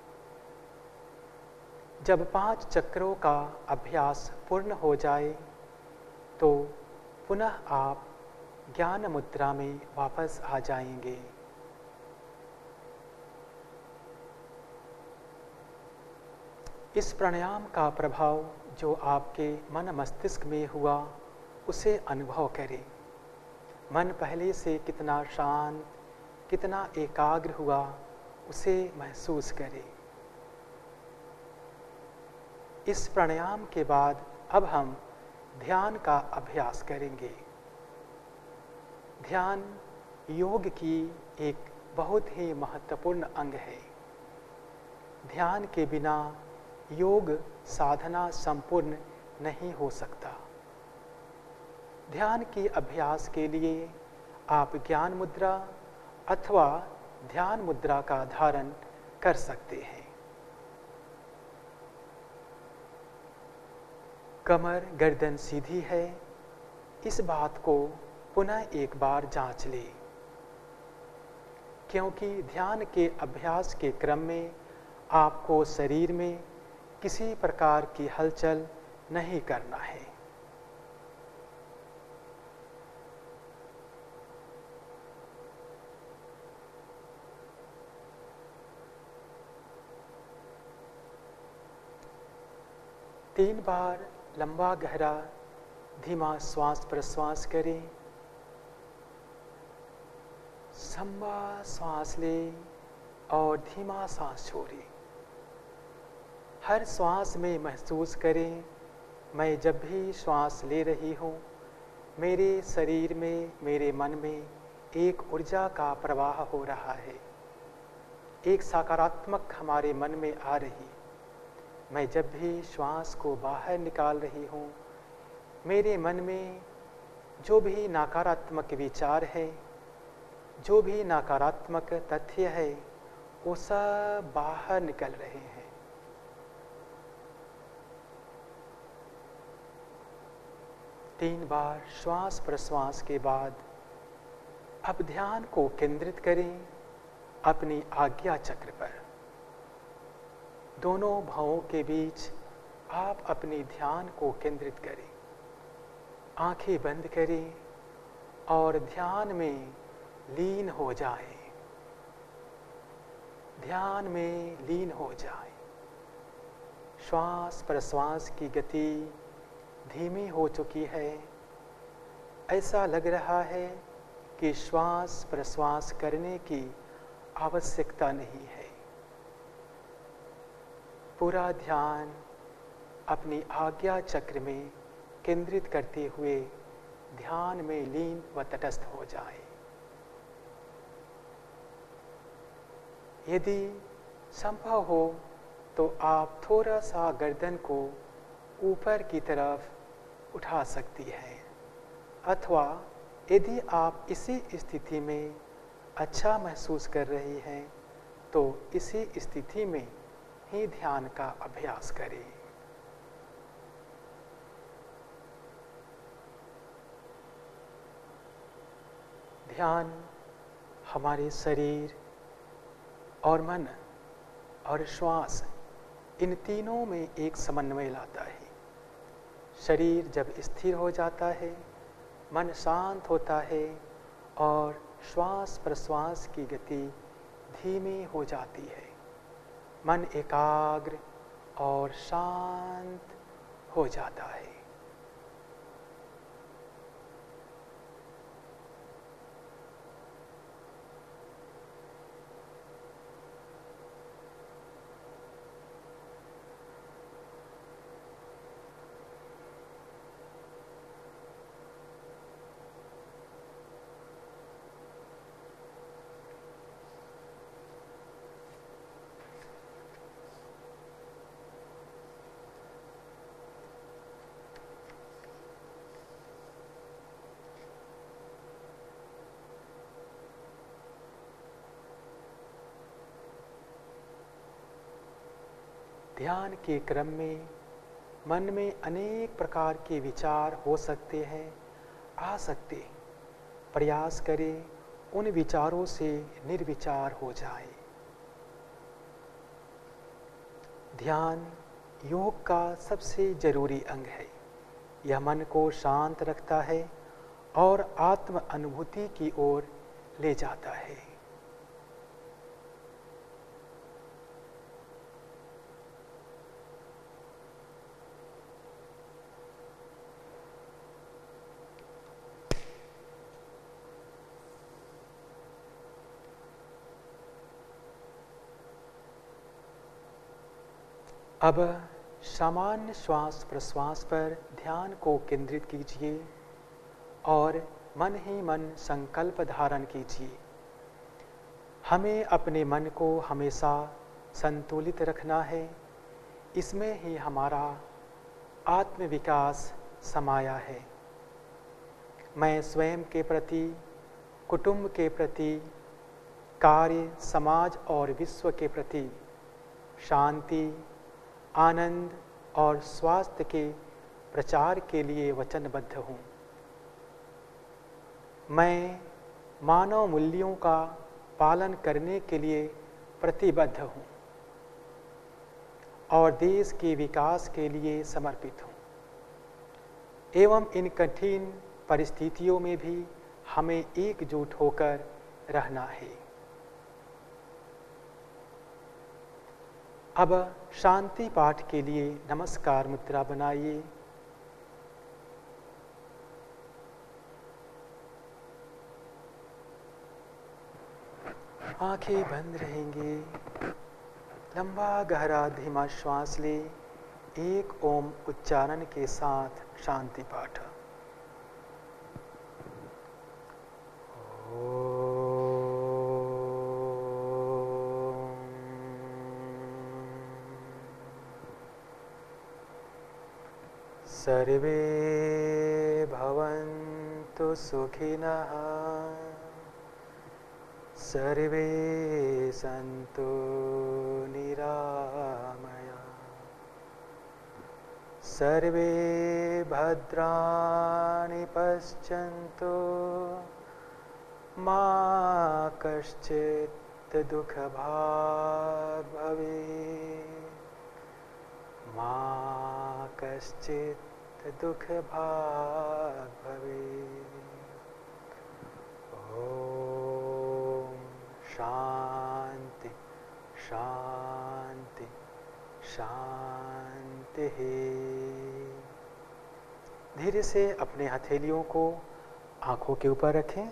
Speaker 1: जब 5 चक्रों का अभ्यास पूर्ण हो जाए तो पुनः आप ज्ञान मुद्रा में वापस आ जाएंगे। इस प्राणायाम का प्रभाव जो आपके मन मस्तिष्क में हुआ उसे अनुभव करें। मन पहले से कितना शांत, कितना एकाग्र हुआ उसे महसूस करें। इस प्राणायाम के बाद अब हम ध्यान का अभ्यास करेंगे। ध्यान योग की एक बहुत ही महत्वपूर्ण अंग है। ध्यान के बिना योग साधना संपूर्ण नहीं हो सकता। ध्यान के अभ्यास के लिए आप ज्ञान मुद्रा अथवा ध्यान मुद्रा का धारण कर सकते हैं। कमर गर्दन सीधी है, इस बात को पुनः एक बार जांच लें, क्योंकि ध्यान के अभ्यास के क्रम में आपको शरीर में किसी प्रकार की हलचल नहीं करना है। तीन बार लंबा गहरा धीमा श्वास प्रश्वास करें। लंबा सांस लें और धीमा सांस छोड़ें। हर श्वास में महसूस करें, मैं जब भी श्वास ले रही हूँ, मेरे शरीर में, मेरे मन में एक ऊर्जा का प्रवाह हो रहा है। एक सकारात्मक हमारे मन में आ रही। मैं जब भी श्वास को बाहर निकाल रही हूँ, मेरे मन में जो भी नकारात्मक विचार है, जो भी नकारात्मक तथ्य है, वो सब बाहर निकल रहे हैं। तीन बार श्वास प्रश्वास के बाद अब ध्यान को केंद्रित करें अपनी आज्ञा चक्र पर। दोनों भावों के बीच आप अपनी ध्यान को केंद्रित करें। आंखें बंद करें और ध्यान में लीन हो जाएं। ध्यान में लीन हो जाएं। श्वास प्रश्वास की गति धीमी हो चुकी है। ऐसा लग रहा है कि श्वास प्रश्वास करने की आवश्यकता नहीं है। पूरा ध्यान अपनी आज्ञा चक्र में केंद्रित करते हुए ध्यान में लीन व तटस्थ हो जाए। यदि संभव हो तो आप थोड़ा सा गर्दन को ऊपर की तरफ उठा सकती हैं, अथवा यदि आप इसी स्थिति में अच्छा महसूस कर रही हैं तो इसी स्थिति में ही ध्यान का अभ्यास करें। ध्यान हमारे शरीर और मन और श्वास, इन तीनों में एक समन्वय लाता है। शरीर जब स्थिर हो जाता है, मन शांत होता है और श्वास प्रश्वास की गति धीमी हो जाती है। मन एकाग्र और शांत हो जाता है। ध्यान के क्रम में मन में अनेक प्रकार के विचार हो सकते हैं, आ सकते हैं। प्रयास करें उन विचारों से निर्विचार हो जाए। ध्यान योग का सबसे जरूरी अंग है। यह मन को शांत रखता है और आत्म अनुभूति की ओर ले जाता है। अब सामान्य श्वास प्रश्वास पर ध्यान को केंद्रित कीजिए और मन ही मन संकल्प धारण कीजिए। हमें अपने मन को हमेशा संतुलित रखना है। इसमें ही हमारा आत्मविकास समाया है। मैं स्वयं के प्रति, कुटुंब के प्रति, कार्य, समाज और विश्व के प्रति शांति, आनंद और स्वास्थ्य के प्रचार के लिए वचनबद्ध हूँ। मैं मानव मूल्यों का पालन करने के लिए प्रतिबद्ध हूँ और देश के विकास के लिए समर्पित हूँ। एवं इन कठिन परिस्थितियों में भी हमें एकजुट होकर रहना है। अब शांति पाठ के लिए नमस्कार मुद्रा बनाइए। आंखें बंद रहेंगी। लंबा गहरा धीमा श्वास ले। एक ओम उच्चारण के साथ शांति पाठ। सर्वे भवन्तु सुखिनः, सर्वे सन्तु निरामया, सर्वे भद्राणि पश्यन्तु, मा कश्चित् दुःखभाग् भवेत्, मा कश्चित् दुःखभाग् भवेत्। ओम शांति शांति शांति। धीरे से अपने हथेलियों को आंखों के ऊपर रखें।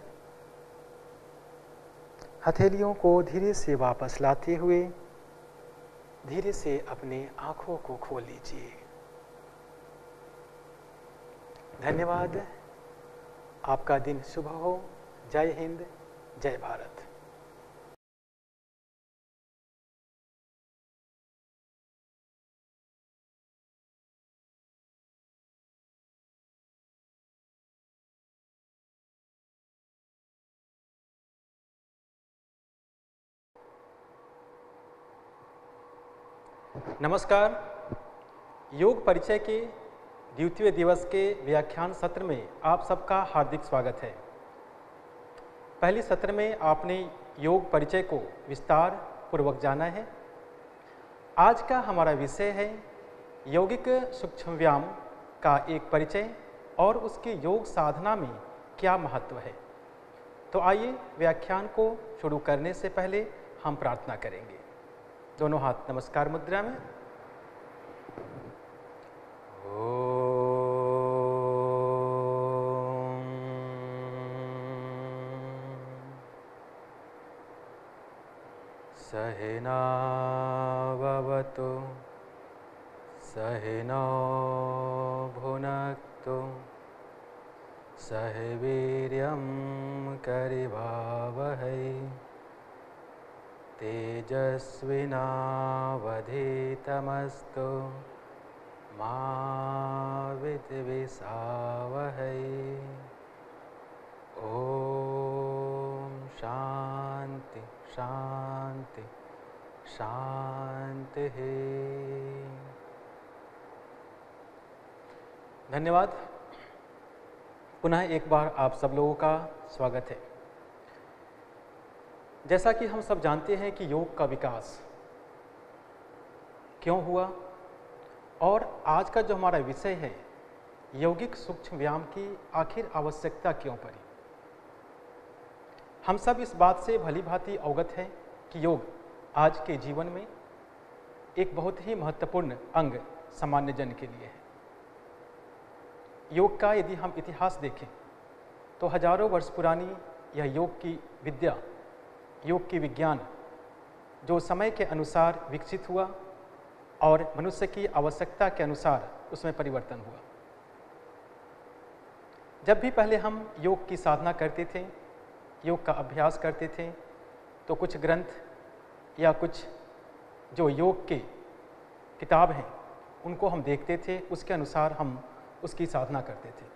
Speaker 1: हथेलियों को धीरे से वापस लाते हुए धीरे से अपने आंखों को खोल लीजिए। धन्यवाद। आपका दिन शुभ हो। जय हिंद, जय भारत। नमस्कार। योग परिचय के द्वितीय दिवस के व्याख्यान सत्र में आप सबका हार्दिक स्वागत है। पहले सत्र में आपने योग परिचय को विस्तार पूर्वक जाना है। आज का हमारा विषय है यौगिक सूक्ष्म व्यायाम का एक परिचय और उसके योग साधना में क्या महत्व है। तो आइए व्याख्यान को शुरू करने से पहले हम प्रार्थना करेंगे। दोनों हाथ नमस्कार मुद्रा में। सहना भवतु सहनौ भुनक्तु सह वीर्यं करवावहै तेजस्विनावधीतमस्तु मा विद्विषावहै। ओम शांति शांति शांति है। धन्यवाद। पुनः एक बार आप सब लोगों का स्वागत है। जैसा कि हम सब जानते हैं कि योग का विकास क्यों हुआ और आज का जो हमारा विषय है यौगिक सूक्ष्म व्यायाम की आखिर आवश्यकता क्यों पड़ी। हम सब इस बात से भली भांति अवगत हैं कि योग आज के जीवन में एक बहुत ही महत्वपूर्ण अंग सामान्य जन के लिए है। योग का यदि हम इतिहास देखें तो हजारों वर्ष पुरानी यह योग की विद्या, योग की विज्ञान जो समय के अनुसार विकसित हुआ और मनुष्य की आवश्यकता के अनुसार उसमें परिवर्तन हुआ। जब भी पहले हम योग की साधना करते थे, योग का अभ्यास करते थे, तो कुछ ग्रंथ या कुछ जो योग के किताब हैं उनको हम देखते थे, उसके अनुसार हम उसकी साधना करते थे।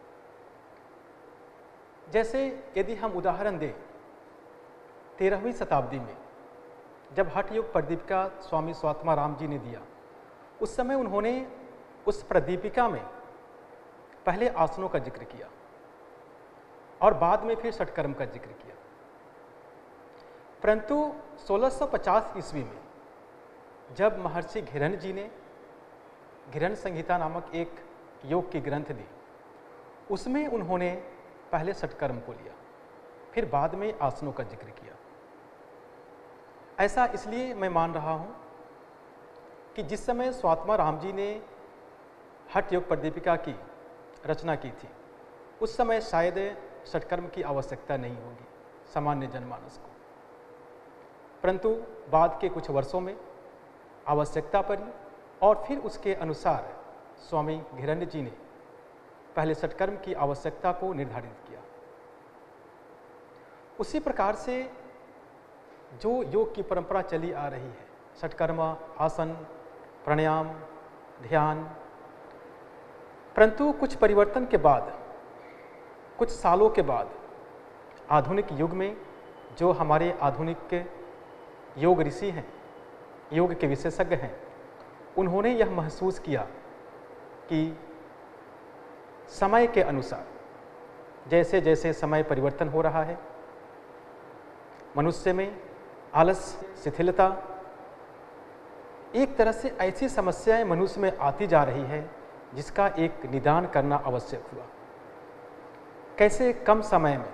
Speaker 1: जैसे यदि हम उदाहरण दें 13वीं शताब्दी में जब हठ योग प्रदीपिका स्वामी स्वात्माराम जी ने दिया, उस समय उन्होंने उस प्रदीपिका में पहले आसनों का जिक्र किया और बाद में फिर षटकर्म का जिक्र किया। परंतु 1650 ईस्वी में जब महर्षि घिरन जी ने घिरन संहिता नामक एक योग की ग्रंथ दी, उसमें उन्होंने पहले षटकर्म को लिया, फिर बाद में आसनों का जिक्र किया। ऐसा इसलिए मैं मान रहा हूं कि जिस समय स्वात्माराम जी ने हठ योग प्रदीपिका की रचना की थी, उस समय शायद षटकर्म की आवश्यकता नहीं होगी सामान्य जनमानस को, परंतु बाद के कुछ वर्षों में आवश्यकता पड़ी और फिर उसके अनुसार स्वामी घिरन जी ने पहले षटकर्म की आवश्यकता को निर्धारित किया। उसी प्रकार से जो योग की परंपरा चली आ रही है, षटकर्म, आसन, प्राणायाम, ध्यान, परंतु कुछ परिवर्तन के बाद, कुछ सालों के बाद आधुनिक युग में जो हमारे आधुनिक योग ऋषि हैं, योग के विशेषज्ञ हैं, उन्होंने यह महसूस किया कि समय के अनुसार जैसे जैसे समय परिवर्तन हो रहा है, मनुष्य में आलस, शिथिलता, एक तरह से ऐसी समस्याएं मनुष्य में आती जा रही है जिसका एक निदान करना आवश्यक हुआ। कैसे कम समय में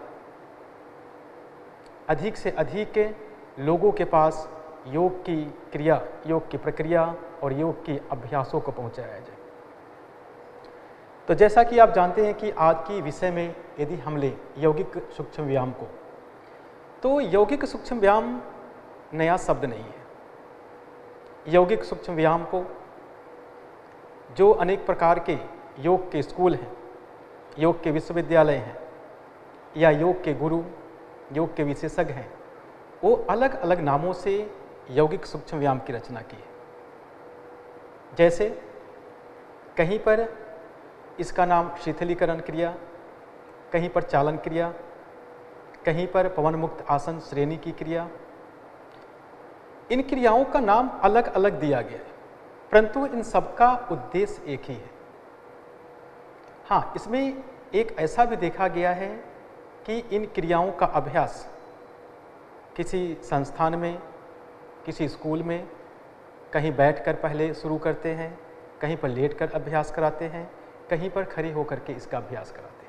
Speaker 1: अधिक से अधिक लोगों के पास योग की क्रिया, योग की प्रक्रिया और योग के अभ्यासों को पहुंचाया जाए। तो जैसा कि आप जानते हैं कि आज की विषय में यदि हम लें यौगिक सूक्ष्म व्यायाम को, तो यौगिक सूक्ष्म व्यायाम नया शब्द नहीं है। यौगिक सूक्ष्म व्यायाम को जो अनेक प्रकार के योग के स्कूल हैं, योग के विश्वविद्यालय हैं या योग के गुरु, योग के विशेषज्ञ हैं, वो अलग अलग नामों से यौगिक सूक्ष्म व्यायाम की रचना की है। जैसे कहीं पर इसका नाम शिथिलीकरण क्रिया, कहीं पर चालन क्रिया, कहीं पर पवन मुक्त आसन श्रेणी की क्रिया, इन क्रियाओं का नाम अलग अलग दिया गया है, परंतु इन सबका उद्देश्य एक ही है। हाँ, इसमें एक ऐसा भी देखा गया है कि इन क्रियाओं का अभ्यास किसी संस्थान में, किसी स्कूल में कहीं बैठकर पहले शुरू करते हैं, कहीं पर लेटकर अभ्यास कराते हैं, कहीं पर खड़े होकर के इसका अभ्यास कराते हैं,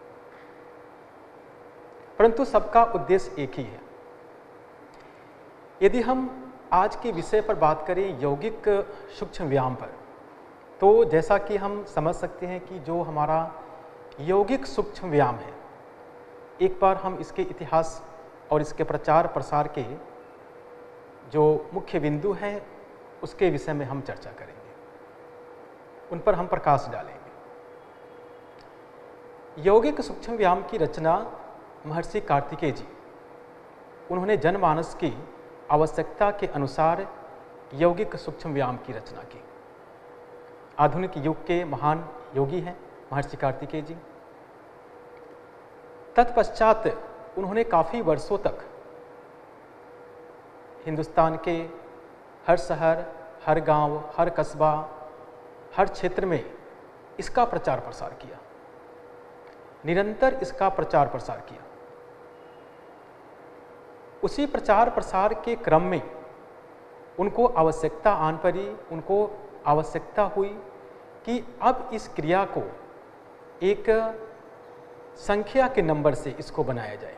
Speaker 1: परंतु सबका उद्देश्य एक ही है। यदि हम आज के विषय पर बात करें यौगिक सूक्ष्म व्यायाम पर, तो जैसा कि हम समझ सकते हैं कि जो हमारा यौगिक सूक्ष्म व्यायाम है, एक बार हम इसके इतिहास और इसके प्रचार प्रसार के जो मुख्य बिंदु हैं उसके विषय में हम चर्चा करेंगे, उन पर हम प्रकाश डालेंगे। यौगिक सूक्ष्म व्यायाम की रचना महर्षि कार्तिकेय जी, उन्होंने जनमानस की आवश्यकता के अनुसार यौगिक सूक्ष्म व्यायाम की रचना की। आधुनिक युग के महान योगी हैं महर्षि कार्तिकेय जी। तत्पश्चात उन्होंने काफ़ी वर्षों तक हिंदुस्तान के हर शहर, हर गांव, हर कस्बा, हर क्षेत्र में इसका प्रचार प्रसार किया, निरंतर इसका प्रचार प्रसार किया। उसी प्रचार प्रसार के क्रम में उनको आवश्यकता आन पड़ी, उनको आवश्यकता हुई कि अब इस क्रिया को एक संख्या के नंबर से इसको बनाया जाए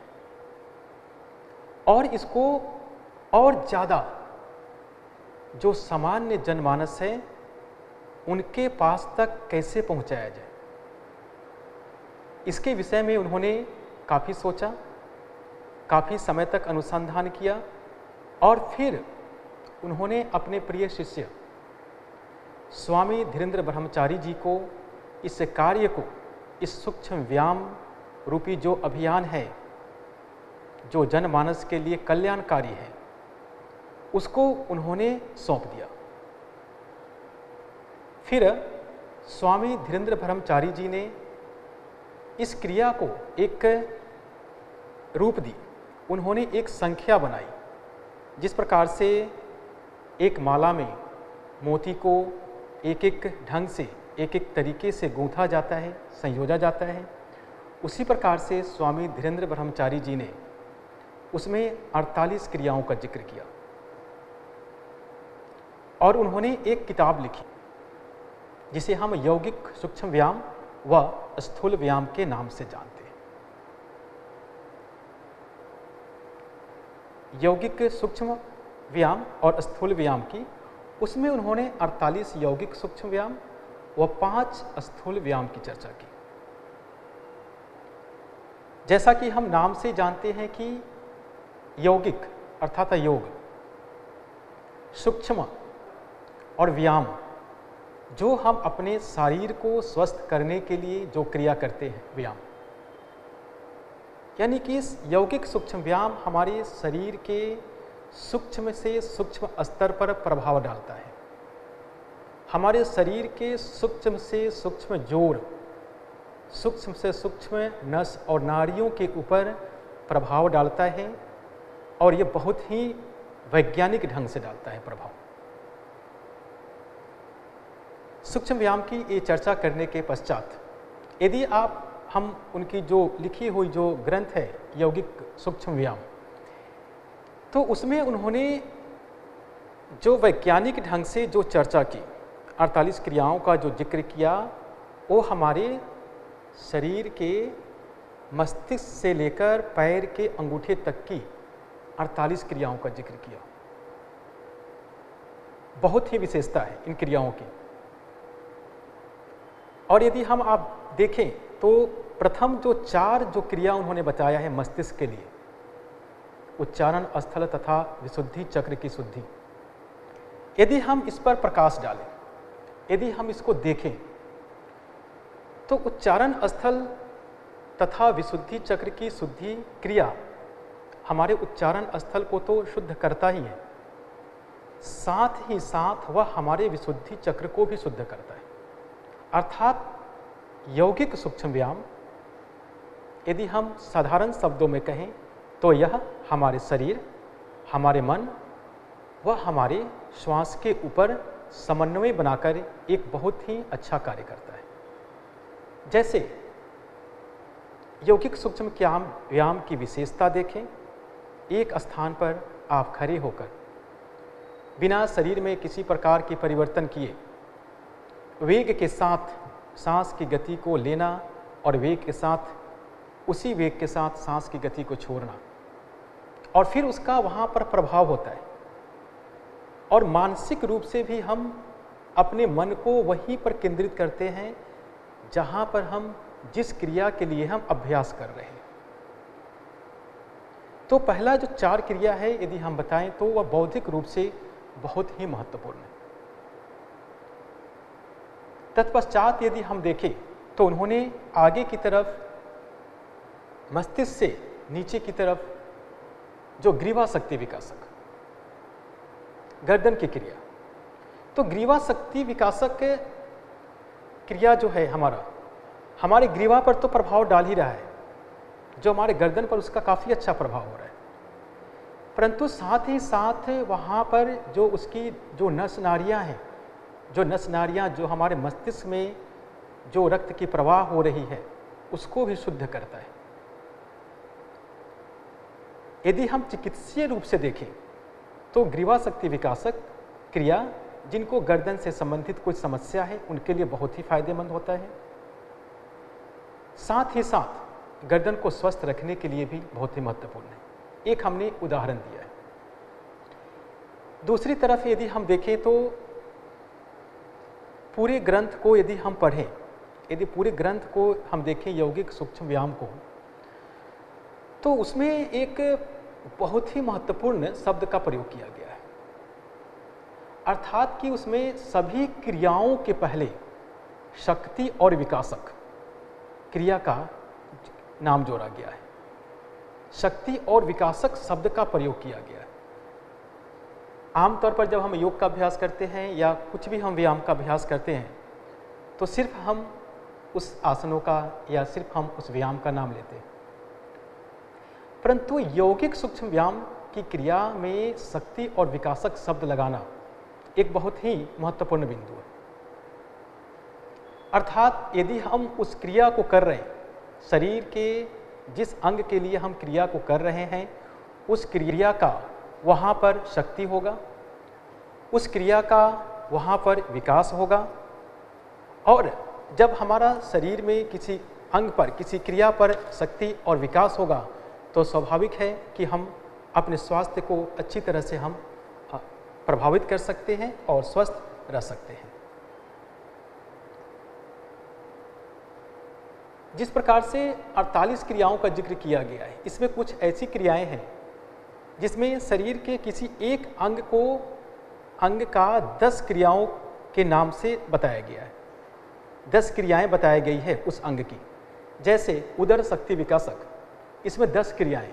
Speaker 1: और इसको और ज़्यादा जो सामान्य जनमानस है उनके पास तक कैसे पहुंचाया जाए। इसके विषय में उन्होंने काफ़ी सोचा, काफ़ी समय तक अनुसंधान किया और फिर उन्होंने अपने प्रिय शिष्य स्वामी धीरेन्द्र ब्रह्मचारी जी को इस कार्य को, इस सूक्ष्म व्यायाम रूपी जो अभियान है, जो जनमानस के लिए कल्याणकारी है, उसको उन्होंने सौंप दिया। फिर स्वामी धीरेन्द्र ब्रह्मचारी जी ने इस क्रिया को एक रूप दी। उन्होंने एक संख्या बनाई, जिस प्रकार से एक माला में मोती को एक एक ढंग से, एक एक तरीके से गूंथा जाता है, संयोजा जाता है, उसी प्रकार से स्वामी धीरेन्द्र ब्रह्मचारी जी ने उसमें 48 क्रियाओं का जिक्र किया और उन्होंने एक किताब लिखी जिसे हम यौगिक सूक्ष्म व्यायाम व स्थूल व्यायाम के नाम से जानते हैं। यौगिक सूक्ष्म व्यायाम और स्थूल व्यायाम की, उसमें उन्होंने 48 यौगिक सूक्ष्म व्यायाम व 5 स्थूल व्यायाम की चर्चा की। जैसा कि हम नाम से जानते हैं कि यौगिक अर्थात योग, सूक्ष्म और व्यायाम जो हम अपने शरीर को स्वस्थ करने के लिए जो क्रिया करते हैं, व्यायाम, यानी कि इस यौगिक सूक्ष्म व्यायाम हमारे शरीर के सूक्ष्म से सूक्ष्म स्तर पर प्रभाव डालता है, हमारे शरीर के सूक्ष्म से सूक्ष्म जोड़, सूक्ष्म से सूक्ष्म नस और नाड़ियों के ऊपर प्रभाव डालता है और ये बहुत ही वैज्ञानिक ढंग से डालता है प्रभाव। सूक्ष्म व्यायाम की ये चर्चा करने के पश्चात यदि हम उनकी जो लिखी हुई जो ग्रंथ है यौगिक सूक्ष्म व्यायाम, तो उसमें उन्होंने जो वैज्ञानिक ढंग से जो चर्चा की, 48 क्रियाओं का जो जिक्र किया, वो हमारे शरीर के मस्तिष्क से लेकर पैर के अंगूठे तक की 48 क्रियाओं का जिक्र किया। बहुत ही विशेषता है इन क्रियाओं की। और यदि आप देखें तो प्रथम जो 4 जो क्रिया उन्होंने बताया है मस्तिष्क के लिए, उच्चारण स्थल तथा विशुद्धि चक्र की शुद्धि, यदि हम इस पर प्रकाश डालें, यदि हम इसको देखें, तो उच्चारण स्थल तथा विशुद्धि चक्र की शुद्धि क्रिया हमारे उच्चारण स्थल को तो शुद्ध करता ही है, साथ ही साथ वह हमारे विशुद्धि चक्र को भी शुद्ध करता है। अर्थात यौगिक सूक्ष्म व्यायाम, यदि हम साधारण शब्दों में कहें तो यह हमारे शरीर, हमारे मन व हमारे श्वास के ऊपर समन्वय बनाकर एक बहुत ही अच्छा कार्य करता है। जैसे यौगिक सूक्ष्म व्यायाम की विशेषता देखें, एक स्थान पर आप खड़े होकर बिना शरीर में किसी प्रकार के परिवर्तन किए वेग के साथ सांस की गति को लेना और वेग के साथ उसी वेग के साथ सांस की गति को छोड़ना, और फिर उसका वहाँ पर प्रभाव होता है। और मानसिक रूप से भी हम अपने मन को वहीं पर केंद्रित करते हैं जहाँ पर हम जिस क्रिया के लिए हम अभ्यास कर रहे हैं। तो पहला जो 4 क्रिया है यदि हम बताएं तो वह बौद्धिक रूप से बहुत ही महत्वपूर्ण है। तत्पश्चात यदि हम देखें तो उन्होंने आगे की तरफ मस्तिष्क से नीचे की तरफ जो ग्रीवा शक्ति विकासक, गर्दन की क्रिया, तो ग्रीवा शक्ति विकासक क्रिया जो है हमारे ग्रीवा पर तो प्रभाव डाल ही रहा है, जो हमारे गर्दन पर उसका काफ़ी अच्छा प्रभाव हो रहा है। परंतु साथ ही साथ वहाँ पर जो उसकी जो नस नाड़ियाँ हैं, जो नस नाड़ियाँ जो हमारे मस्तिष्क में जो रक्त की प्रवाह हो रही है, उसको भी शुद्ध करता है। यदि हम चिकित्सीय रूप से देखें तो ग्रीवा शक्ति विकासक क्रिया जिनको गर्दन से संबंधित कोई समस्या है उनके लिए बहुत ही फायदेमंद होता है। साथ ही साथ गर्दन को स्वस्थ रखने के लिए भी बहुत ही महत्वपूर्ण है। एक हमने उदाहरण दिया है। दूसरी तरफ यदि हम देखें तो पूरे ग्रंथ को यदि हम पढ़ें, यदि पूरे ग्रंथ को हम देखें यौगिक सूक्ष्म व्यायाम को, तो उसमें एक बहुत ही महत्वपूर्ण शब्द का प्रयोग किया गया है, अर्थात कि उसमें सभी क्रियाओं के पहले शक्ति और विकासक क्रिया का नाम जोड़ा गया है। शक्ति और विकासक शब्द का प्रयोग किया गया है। आमतौर पर जब हम योग का अभ्यास करते हैं या कुछ भी हम व्यायाम का अभ्यास करते हैं तो सिर्फ हम उस आसनों का या सिर्फ हम उस व्यायाम का नाम लेते हैं, परंतु यौगिक सूक्ष्म व्यायाम की क्रिया में शक्ति और विकासक शब्द लगाना एक बहुत ही महत्वपूर्ण बिंदु है। अर्थात यदि हम उस क्रिया को कर रहे हैं, शरीर के जिस अंग के लिए हम क्रिया को कर रहे हैं, उस क्रिया का वहाँ पर शक्ति होगा, उस क्रिया का वहाँ पर विकास होगा, और जब हमारा शरीर में किसी अंग पर, किसी क्रिया पर शक्ति और विकास होगा तो स्वाभाविक है कि हम अपने स्वास्थ्य को अच्छी तरह से हम प्रभावित कर सकते हैं और स्वस्थ रह सकते हैं। जिस प्रकार से 48 क्रियाओं का जिक्र किया गया है, इसमें कुछ ऐसी क्रियाएं हैं जिसमें शरीर के किसी एक अंग का 10 क्रियाओं के नाम से बताया गया है। 10 क्रियाएं बताई गई है उस अंग की। जैसे उदर शक्ति विकासक, इसमें 10 क्रियाएं।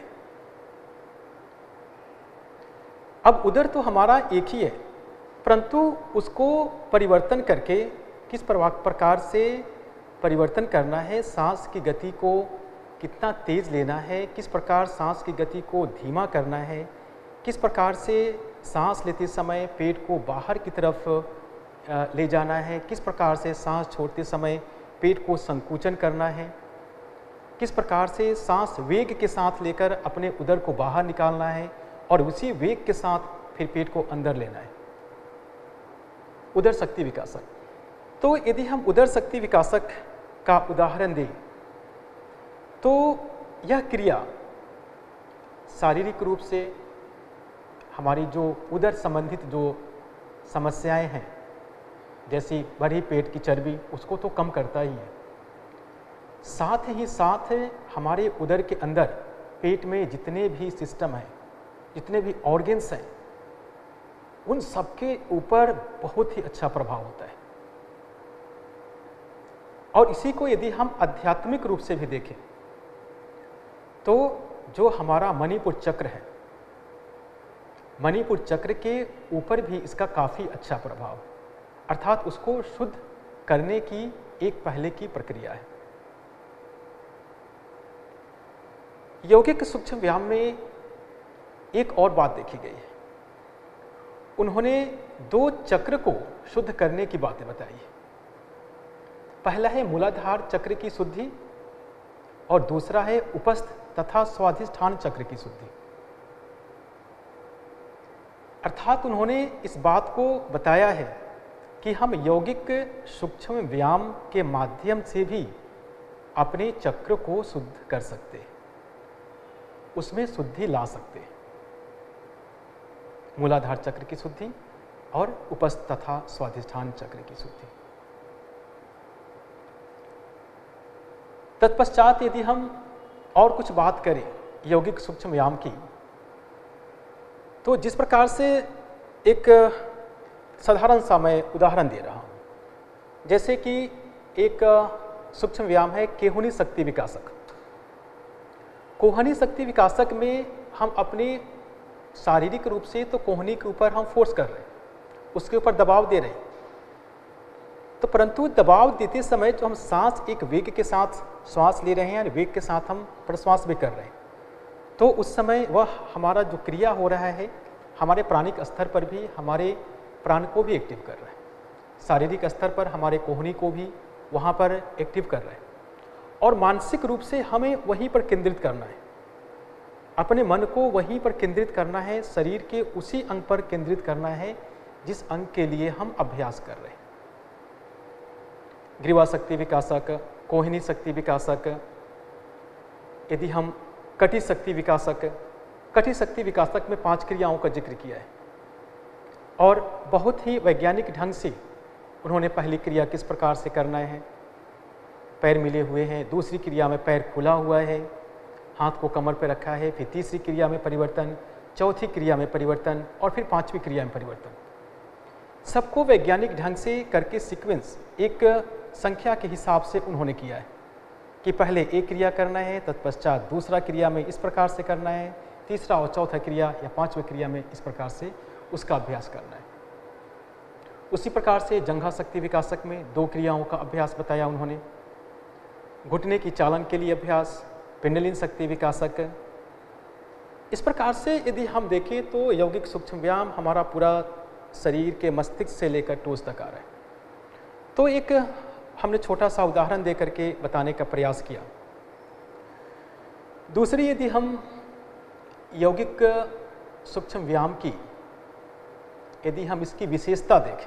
Speaker 1: अब उदर तो हमारा एक ही है, परंतु उसको परिवर्तन करके किस प्रकार से परिवर्तन करना है, सांस की गति को कितना तेज लेना है, किस प्रकार सांस की गति को धीमा करना है, किस प्रकार से सांस लेते समय पेट को बाहर की तरफ ले जाना है, किस प्रकार से सांस छोड़ते समय पेट को संकुचन करना है, किस प्रकार से सांस वेग के साथ लेकर अपने उदर को बाहर निकालना है और उसी वेग के साथ फिर पेट को अंदर लेना है। उदर शक्ति विकासक। तो यदि हम उदर शक्ति विकासक का उदाहरण दें तो यह क्रिया शारीरिक रूप से हमारी जो उदर संबंधित जो समस्याएं हैं, जैसी बढ़ी पेट की चर्बी, उसको तो कम करता ही है। साथ ही साथ हमारे उदर के अंदर पेट में जितने भी सिस्टम हैं, जितने भी ऑर्गन्स हैं, उन सबके ऊपर बहुत ही अच्छा प्रभाव होता है। और इसी को यदि हम आध्यात्मिक रूप से भी देखें तो जो हमारा मणिपुर चक्र है, मणिपुर चक्र के ऊपर भी इसका काफ़ी अच्छा प्रभाव, अर्थात उसको शुद्ध करने की एक पहले की प्रक्रिया है। यौगिक सूक्ष्म व्यायाम में एक और बात देखी गई है। उन्होंने 2 चक्र को शुद्ध करने की बातें बताई है। पहला है मूलाधार चक्र की शुद्धि और दूसरा है उपस्थ तथा स्वाधिष्ठान चक्र की शुद्धि। अर्थात उन्होंने इस बात को बताया है कि हम यौगिक सूक्ष्म व्यायाम के माध्यम से भी अपने चक्र को शुद्ध कर सकते हैं, उसमें शुद्धि ला सकते हैं। मूलाधार चक्र की शुद्धि और उपस्थ तथा स्वाधिष्ठान चक्र की शुद्धि। तत्पश्चात यदि हम और कुछ बात करें यौगिक सूक्ष्म व्यायाम की, तो जिस प्रकार से एक साधारण सा मैं उदाहरण दे रहा हूं, जैसे कि एक सूक्ष्म व्यायाम है केहुनी शक्ति विकासक। कोहनी शक्ति विकासक में हम अपने शारीरिक रूप से तो कोहनी के ऊपर हम फोर्स कर रहे हैं, उसके ऊपर दबाव दे रहे हैं, तो परंतु दबाव देते समय जो हम सांस एक वेग के साथ श्वास ले रहे हैं, वेग के साथ हम प्रश्वास भी कर रहे हैं, तो उस समय वह हमारा जो क्रिया हो रहा है हमारे प्राणिक स्तर पर भी हमारे प्राण को भी एक्टिव कर रहा है, शारीरिक स्तर पर हमारे कोहनी को भी वहाँ पर एक्टिव कर रहा है, और मानसिक रूप से हमें वहीं पर केंद्रित करना है, अपने मन को वहीं पर केंद्रित करना है, शरीर के उसी अंग पर केंद्रित करना है जिस अंग के लिए हम अभ्यास कर रहे हैं। ग्रीवा शक्ति विकासक, कोहिनी शक्ति विकासक, यदि हम कटी शक्ति विकासक, कटी शक्ति विकासक में 5 क्रियाओं का जिक्र किया है और बहुत ही वैज्ञानिक ढंग से उन्होंने पहली क्रिया किस प्रकार से करना है, पैर मिले हुए हैं, दूसरी क्रिया में पैर खुला हुआ है, हाथ को कमर पर रखा है, फिर तीसरी क्रिया में परिवर्तन, चौथी क्रिया में परिवर्तन और फिर 5वीं क्रिया में परिवर्तन। सबको वैज्ञानिक ढंग से करके सीक्वेंस एक संख्या के हिसाब से उन्होंने किया है कि पहले एक क्रिया करना है, तत्पश्चात दूसरा क्रिया में इस प्रकार से करना है, तीसरा और चौथा क्रिया या 5वीं क्रिया में इस प्रकार से उसका अभ्यास करना है। उसी प्रकार से जंघा शक्ति विकासक में 2 क्रियाओं का अभ्यास बताया उन्होंने, घुटने की चालन के लिए अभ्यास, पिंडलिन शक्ति विकासक। इस प्रकार से यदि हम देखें तो यौगिक सूक्ष्म व्यायाम हमारा पूरा शरीर के मस्तिष्क से लेकर टोस तक आ रहा है। तो एक हमने छोटा सा उदाहरण दे करके बताने का प्रयास किया। दूसरी, यदि हम यौगिक सूक्ष्म व्यायाम की यदि हम इसकी विशेषता देखें,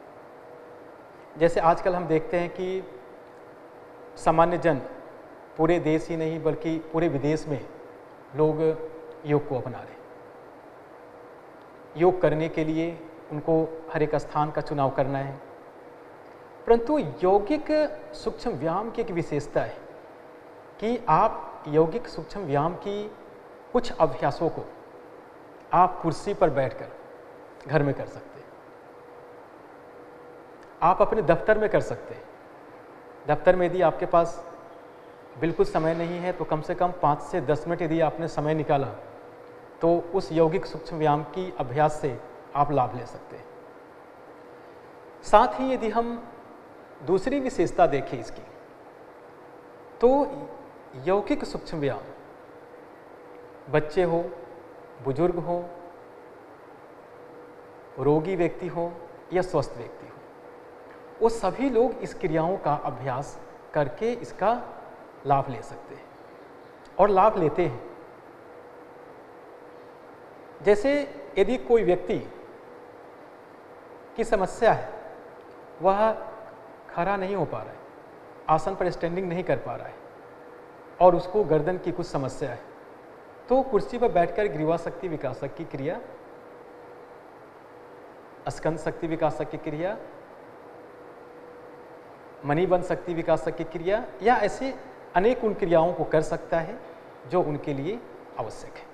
Speaker 1: जैसे आजकल हम देखते हैं कि सामान्य जन पूरे देश ही नहीं बल्कि पूरे विदेश में लोग योग को अपना रहे हैं। योग करने के लिए उनको हर एक स्थान का चुनाव करना है, परंतु यौगिक सूक्ष्म व्यायाम की एक विशेषता है कि आप यौगिक सूक्ष्म व्यायाम की कुछ अभ्यासों को आप कुर्सी पर बैठकर घर में कर सकते हैं, आप अपने दफ्तर में कर सकते हैं। दफ्तर में यदि आपके पास बिल्कुल समय नहीं है तो कम से कम 5 से 10 मिनट यदि आपने समय निकाला तो उस यौगिक सूक्ष्म व्यायाम की अभ्यास से आप लाभ ले सकते हैं। साथ ही यदि हम दूसरी विशेषता देखें इसकी, तो यौगिक सूक्ष्म व्यायाम बच्चे हो, बुजुर्ग हो, रोगी व्यक्ति हो या स्वस्थ व्यक्ति हो, वो सभी लोग इस क्रियाओं का अभ्यास करके इसका लाभ ले सकते हैं और लाभ लेते हैं। जैसे यदि कोई व्यक्ति की समस्या है, वह खड़ा नहीं हो पा रहा है, आसन पर स्टैंडिंग नहीं कर पा रहा है और उसको गर्दन की कुछ समस्या है, तो कुर्सी पर बैठकर ग्रीवा शक्ति विकासक की क्रिया, स्कंद शक्ति विकासक की क्रिया, मणिबंध शक्ति विकासक की क्रिया या ऐसे अनेक उन क्रियाओं को कर सकता है जो उनके लिए आवश्यक है।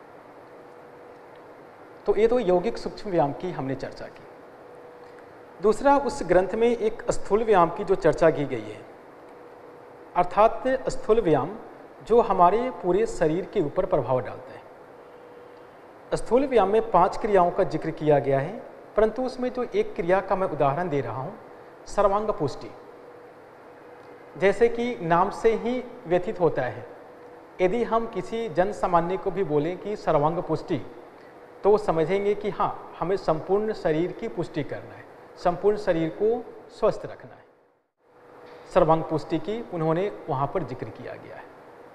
Speaker 1: तो ये तो यौगिक सूक्ष्म व्यायाम की हमने चर्चा की। दूसरा, उस ग्रंथ में एक स्थूल व्यायाम की जो चर्चा की गई है, अर्थात स्थूल व्यायाम जो हमारे पूरे शरीर के ऊपर प्रभाव डालता है। स्थूल व्यायाम में 5 क्रियाओं का जिक्र किया गया है, परंतु उसमें जो एक क्रिया का मैं उदाहरण दे रहा हूँ, सर्वांग पुष्टि, जैसे कि नाम से ही व्यथित होता है। यदि हम किसी जन सामान्य को भी बोलें कि सर्वांग पुष्टि, तो वो समझेंगे कि हाँ, हमें संपूर्ण शरीर की पुष्टि करना है, संपूर्ण शरीर को स्वस्थ रखना है। सर्वांग पुष्टि की उन्होंने वहाँ पर जिक्र किया गया है।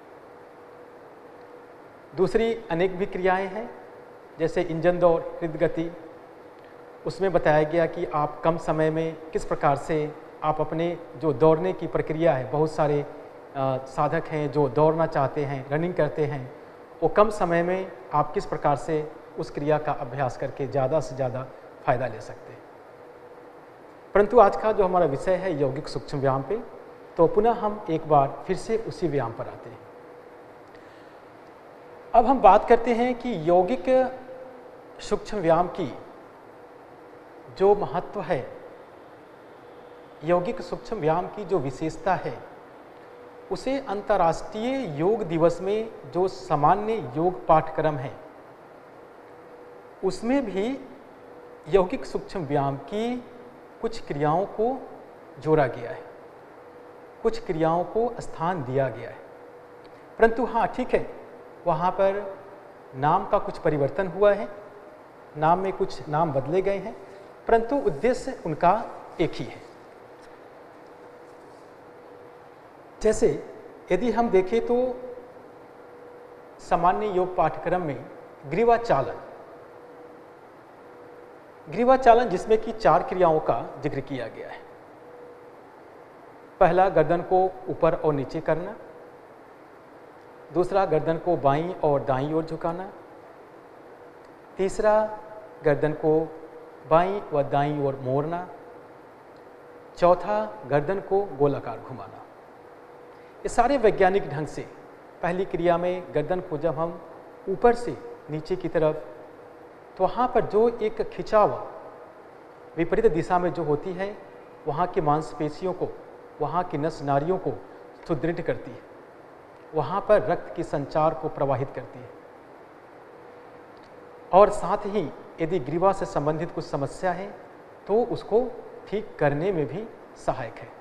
Speaker 1: दूसरी अनेक भी क्रियाएं हैं, जैसे इंजन दौड़, हृदगति, उसमें बताया गया कि आप कम समय में किस प्रकार से आप अपने जो दौड़ने की प्रक्रिया है, बहुत सारे साधक हैं जो दौड़ना चाहते हैं, रनिंग करते हैं, वो कम समय में आप किस प्रकार से उस क्रिया का अभ्यास करके ज़्यादा से ज़्यादा फायदा ले सकते हैं। परंतु आज का जो हमारा विषय है यौगिक सूक्ष्म व्यायाम पे, तो पुनः हम एक बार फिर से उसी व्यायाम पर आते हैं। अब हम बात करते हैं कि यौगिक सूक्ष्म व्यायाम की जो महत्व है, यौगिक सूक्ष्म व्यायाम की जो विशेषता है, उसे अंतर्राष्ट्रीय योग दिवस में जो सामान्य योग पाठ्यक्रम है, उसमें भी यौगिक सूक्ष्म व्यायाम की कुछ क्रियाओं को जोड़ा गया है, कुछ क्रियाओं को स्थान दिया गया है। परंतु हाँ, ठीक है, वहाँ पर नाम का कुछ परिवर्तन हुआ है, नाम में कुछ नाम बदले गए हैं, परंतु उद्देश्य उनका एक ही है। जैसे यदि हम देखें तो सामान्य योग पाठ्यक्रम में ग्रीवाचालन जिसमें कि 4 क्रियाओं का जिक्र किया गया है। पहला, गर्दन को ऊपर और नीचे करना। दूसरा, गर्दन को बाईं और दाईं ओर झुकाना। तीसरा, गर्दन को बाईं व दाईं ओर मोड़ना। चौथा, गर्दन को गोलाकार घुमाना। ये सारे वैज्ञानिक ढंग से पहली क्रिया में गर्दन को जब हम ऊपर से नीचे की तरफ, तो वहाँ पर जो एक खिंचाव विपरीत दिशा में जो होती है, वहाँ की मांसपेशियों को, वहाँ की नस नाड़ियों को सुदृढ़ करती है, वहाँ पर रक्त के संचार को प्रवाहित करती है, और साथ ही यदि ग्रीवा से संबंधित कुछ समस्या है तो उसको ठीक करने में भी सहायक है।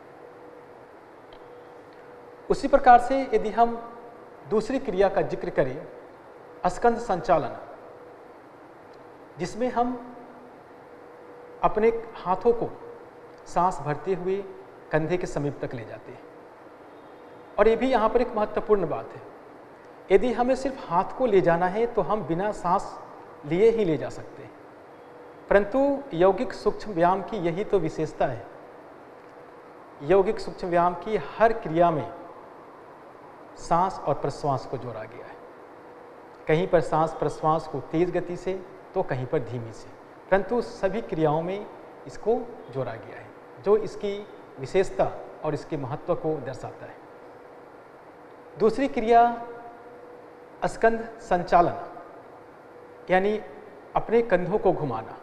Speaker 1: उसी प्रकार से यदि हम दूसरी क्रिया का जिक्र करें, स्कंध संचालन, जिसमें हम अपने हाथों को सांस भरते हुए कंधे के समीप तक ले जाते हैं। और ये भी यहाँ पर एक महत्वपूर्ण बात है, यदि हमें सिर्फ हाथ को ले जाना है तो हम बिना सांस लिए ही ले जा सकते हैं, परंतु यौगिक सूक्ष्म व्यायाम की यही तो विशेषता है। यौगिक सूक्ष्म व्यायाम की हर क्रिया में सांस और प्रश्वास को जोड़ा गया है। कहीं पर सांस प्रश्वास को तेज गति से तो कहीं पर धीमी से, परंतु सभी क्रियाओं में इसको जोड़ा गया है, जो इसकी विशेषता और इसके महत्व को दर्शाता है। दूसरी क्रिया स्कंध संचालन, यानी अपने कंधों को घुमाना।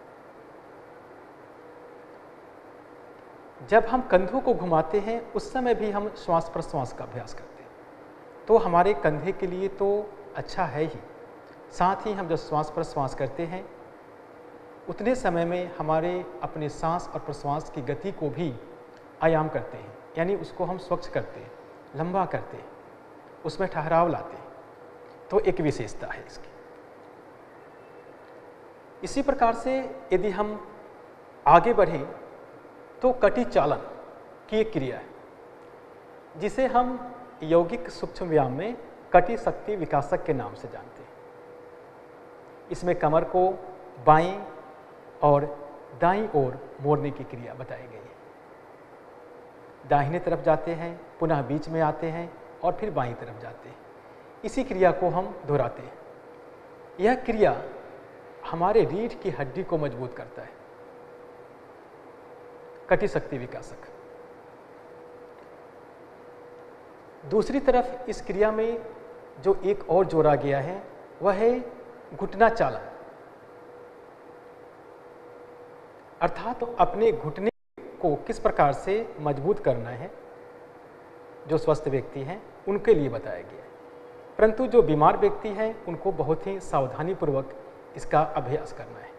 Speaker 1: जब हम कंधों को घुमाते हैं उस समय भी हम श्वास प्रश्वास का अभ्यास करते हैं, तो हमारे कंधे के लिए तो अच्छा है ही, साथ ही हम जब श्वास प्रश्वास करते हैं उतने समय में हमारे अपने सांस और प्रश्वास की गति को भी आयाम करते हैं, यानी उसको हम स्वच्छ करते हैं, लंबा करते हैं, उसमें ठहराव लाते हैं, तो एक विशेषता है इसकी। इसी प्रकार से यदि हम आगे बढ़ें तो कटी चालन की एक क्रिया है, जिसे हम यौगिक सूक्ष्म व्यायाम में कटी शक्ति विकासक के नाम से जानते हैं। इसमें कमर को बाईं और दाईं ओर मोड़ने की क्रिया बताई गई है। दाहिने तरफ जाते हैं, पुनः बीच में आते हैं और फिर बाईं तरफ जाते हैं। इसी क्रिया को हम दोहराते हैं। यह क्रिया हमारे रीढ़ की हड्डी को मजबूत करता है, कटी शक्ति विकासक। दूसरी तरफ इस क्रिया में जो एक और जोड़ा गया है वह है घुटना चालन, अर्थात तो अपने घुटने को किस प्रकार से मजबूत करना है। जो स्वस्थ व्यक्ति हैं उनके लिए बताया गया है, परंतु जो बीमार व्यक्ति हैं उनको बहुत ही सावधानीपूर्वक इसका अभ्यास करना है।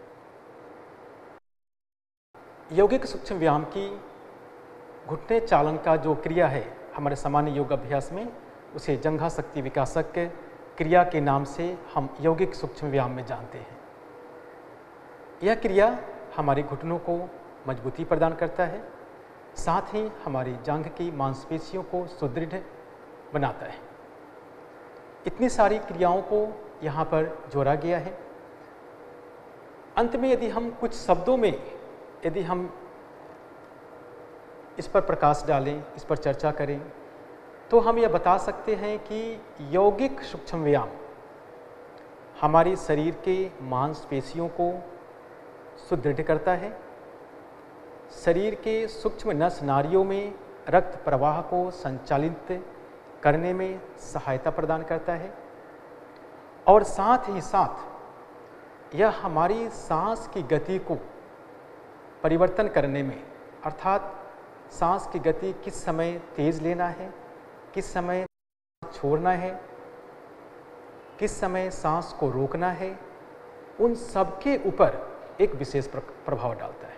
Speaker 1: यौगिक सूक्ष्म व्यायाम की घुटने चालन का जो क्रिया है हमारे सामान्य योग अभ्यास में, उसे जंघा शक्ति विकासक क्रिया के नाम से हम यौगिक सूक्ष्म व्यायाम में जानते हैं। यह क्रिया हमारे घुटनों को मजबूती प्रदान करता है, साथ ही हमारी जांघ की मांसपेशियों को सुदृढ़ बनाता है। इतनी सारी क्रियाओं को यहाँ पर जोड़ा गया है। अंत में यदि हम कुछ शब्दों में यदि हम इस पर प्रकाश डालें, इस पर चर्चा करें, तो हम यह बता सकते हैं कि यौगिक सूक्ष्म व्यायाम हमारे शरीर के मांसपेशियों को सुदृढ़ करता है, शरीर के सूक्ष्म नस नाड़ियों में रक्त प्रवाह को संचालित करने में सहायता प्रदान करता है, और साथ ही साथ यह हमारी सांस की गति को परिवर्तन करने में, अर्थात सांस की गति किस समय तेज लेना है, किस समय छोड़ना है, किस समय सांस को रोकना है, उन सब के ऊपर एक विशेष प्रभाव डालता है।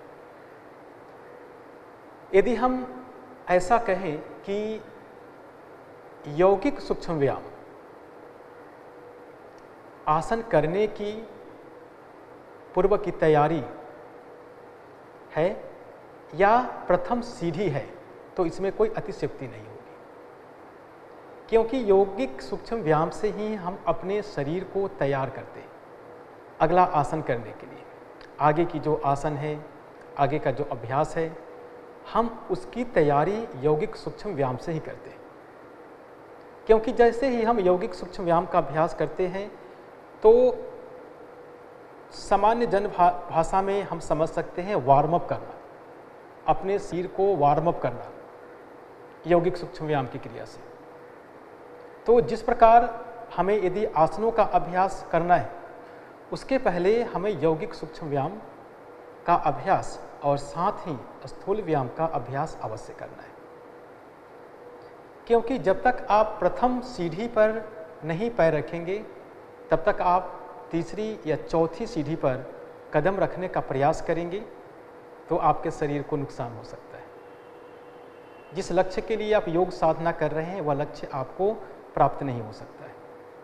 Speaker 1: यदि हम ऐसा कहें कि यौगिक सूक्ष्म व्यायाम आसन करने की पूर्व की तैयारी है या प्रथम सीढ़ी है, तो इसमें कोई अतिशयोक्ति नहीं होगी, क्योंकि यौगिक सूक्ष्म व्यायाम से ही हम अपने शरीर को तैयार करते हैं अगला आसन करने के लिए। आगे की जो आसन है, आगे का जो अभ्यास है, हम उसकी तैयारी यौगिक सूक्ष्म व्यायाम से ही करते हैं। क्योंकि जैसे ही हम यौगिक सूक्ष्म व्यायाम का अभ्यास करते हैं तो सामान्य जन भाषा में हम समझ सकते हैं वार्म अप करना, अपने शरीर को वार्म अप करना यौगिक सूक्ष्म व्यायाम की क्रिया से। तो जिस प्रकार हमें यदि आसनों का अभ्यास करना है, उसके पहले हमें यौगिक सूक्ष्म व्यायाम का अभ्यास और साथ ही स्थूल व्यायाम का अभ्यास अवश्य करना है। क्योंकि जब तक आप प्रथम सीढ़ी पर नहीं पैर रखेंगे, तब तक आप तीसरी या चौथी सीढ़ी पर कदम रखने का प्रयास करेंगे तो आपके शरीर को नुकसान हो सकता है। जिस लक्ष्य के लिए आप योग साधना कर रहे हैं, वह लक्ष्य आपको प्राप्त नहीं हो सकता है।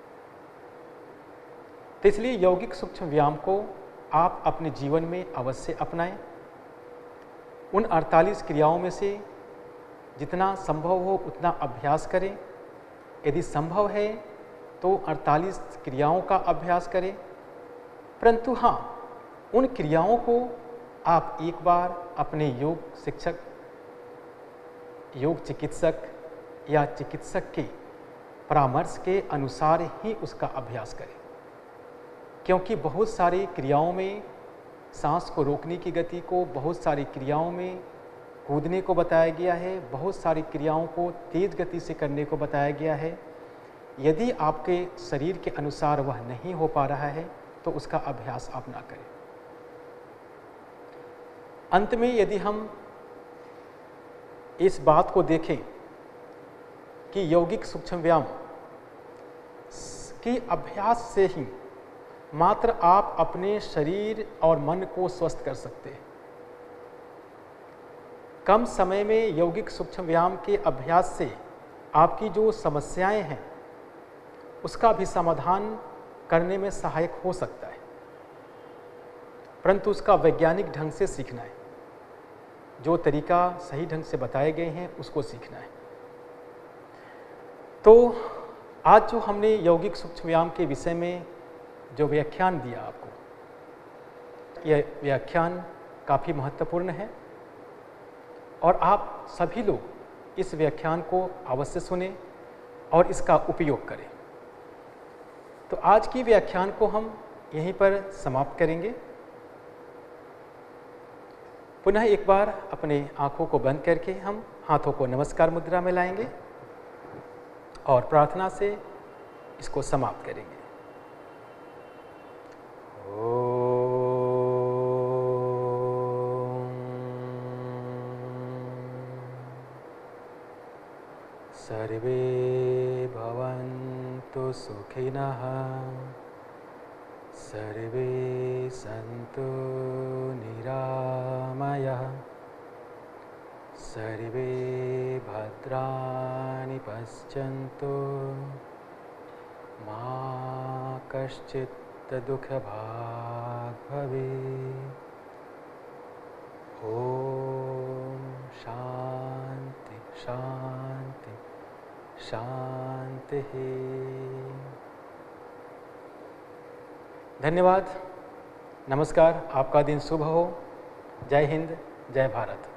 Speaker 1: तो इसलिए यौगिक सूक्ष्म व्यायाम को आप अपने जीवन में अवश्य अपनाएं। उन 48 क्रियाओं में से जितना संभव हो उतना अभ्यास करें। यदि संभव है तो 48 क्रियाओं का अभ्यास करें, परंतु हाँ, उन क्रियाओं को आप एक बार अपने योग शिक्षक, योग चिकित्सक या चिकित्सक के परामर्श के अनुसार ही उसका अभ्यास करें। क्योंकि बहुत सारी क्रियाओं में सांस को रोकने की गति को, बहुत सारी क्रियाओं में कूदने को बताया गया है, बहुत सारी क्रियाओं को तेज गति से करने को बताया गया है। यदि आपके शरीर के अनुसार वह नहीं हो पा रहा है तो उसका अभ्यास आप ना करें। अंत में यदि हम इस बात को देखें कि यौगिक सूक्ष्म व्यायाम के अभ्यास से ही मात्र आप अपने शरीर और मन को स्वस्थ कर सकते हैं। कम समय में यौगिक सूक्ष्म व्यायाम के अभ्यास से आपकी जो समस्याएं हैं उसका भी समाधान करने में सहायक हो सकता है, परंतु उसका वैज्ञानिक ढंग से सीखना है। जो तरीका सही ढंग से बताए गए हैं उसको सीखना है। तो आज जो हमने यौगिक सूक्ष्म व्यायाम के विषय में जो व्याख्यान दिया आपको, यह व्याख्यान काफ़ी महत्वपूर्ण है और आप सभी लोग इस व्याख्यान को अवश्य सुने और इसका उपयोग करें। तो आज की व्याख्यान को हम यहीं पर समाप्त करेंगे। पुनः एक बार अपने आंखों को बंद करके हम हाथों को नमस्कार मुद्रा में लाएंगे और प्रार्थना से इसको समाप्त करेंगे। सर्वे भवन्तु सुखिनः, सर्वे सन्तु निरामयः, सर्वे भद्राणि पश्यन्तु, मा कश्चित् दुःखभाग् भवेत्। ॐ शान्ति शान्ति शांति। धन्यवाद, नमस्कार, आपका दिन शुभ हो। जय हिंद, जय भारत।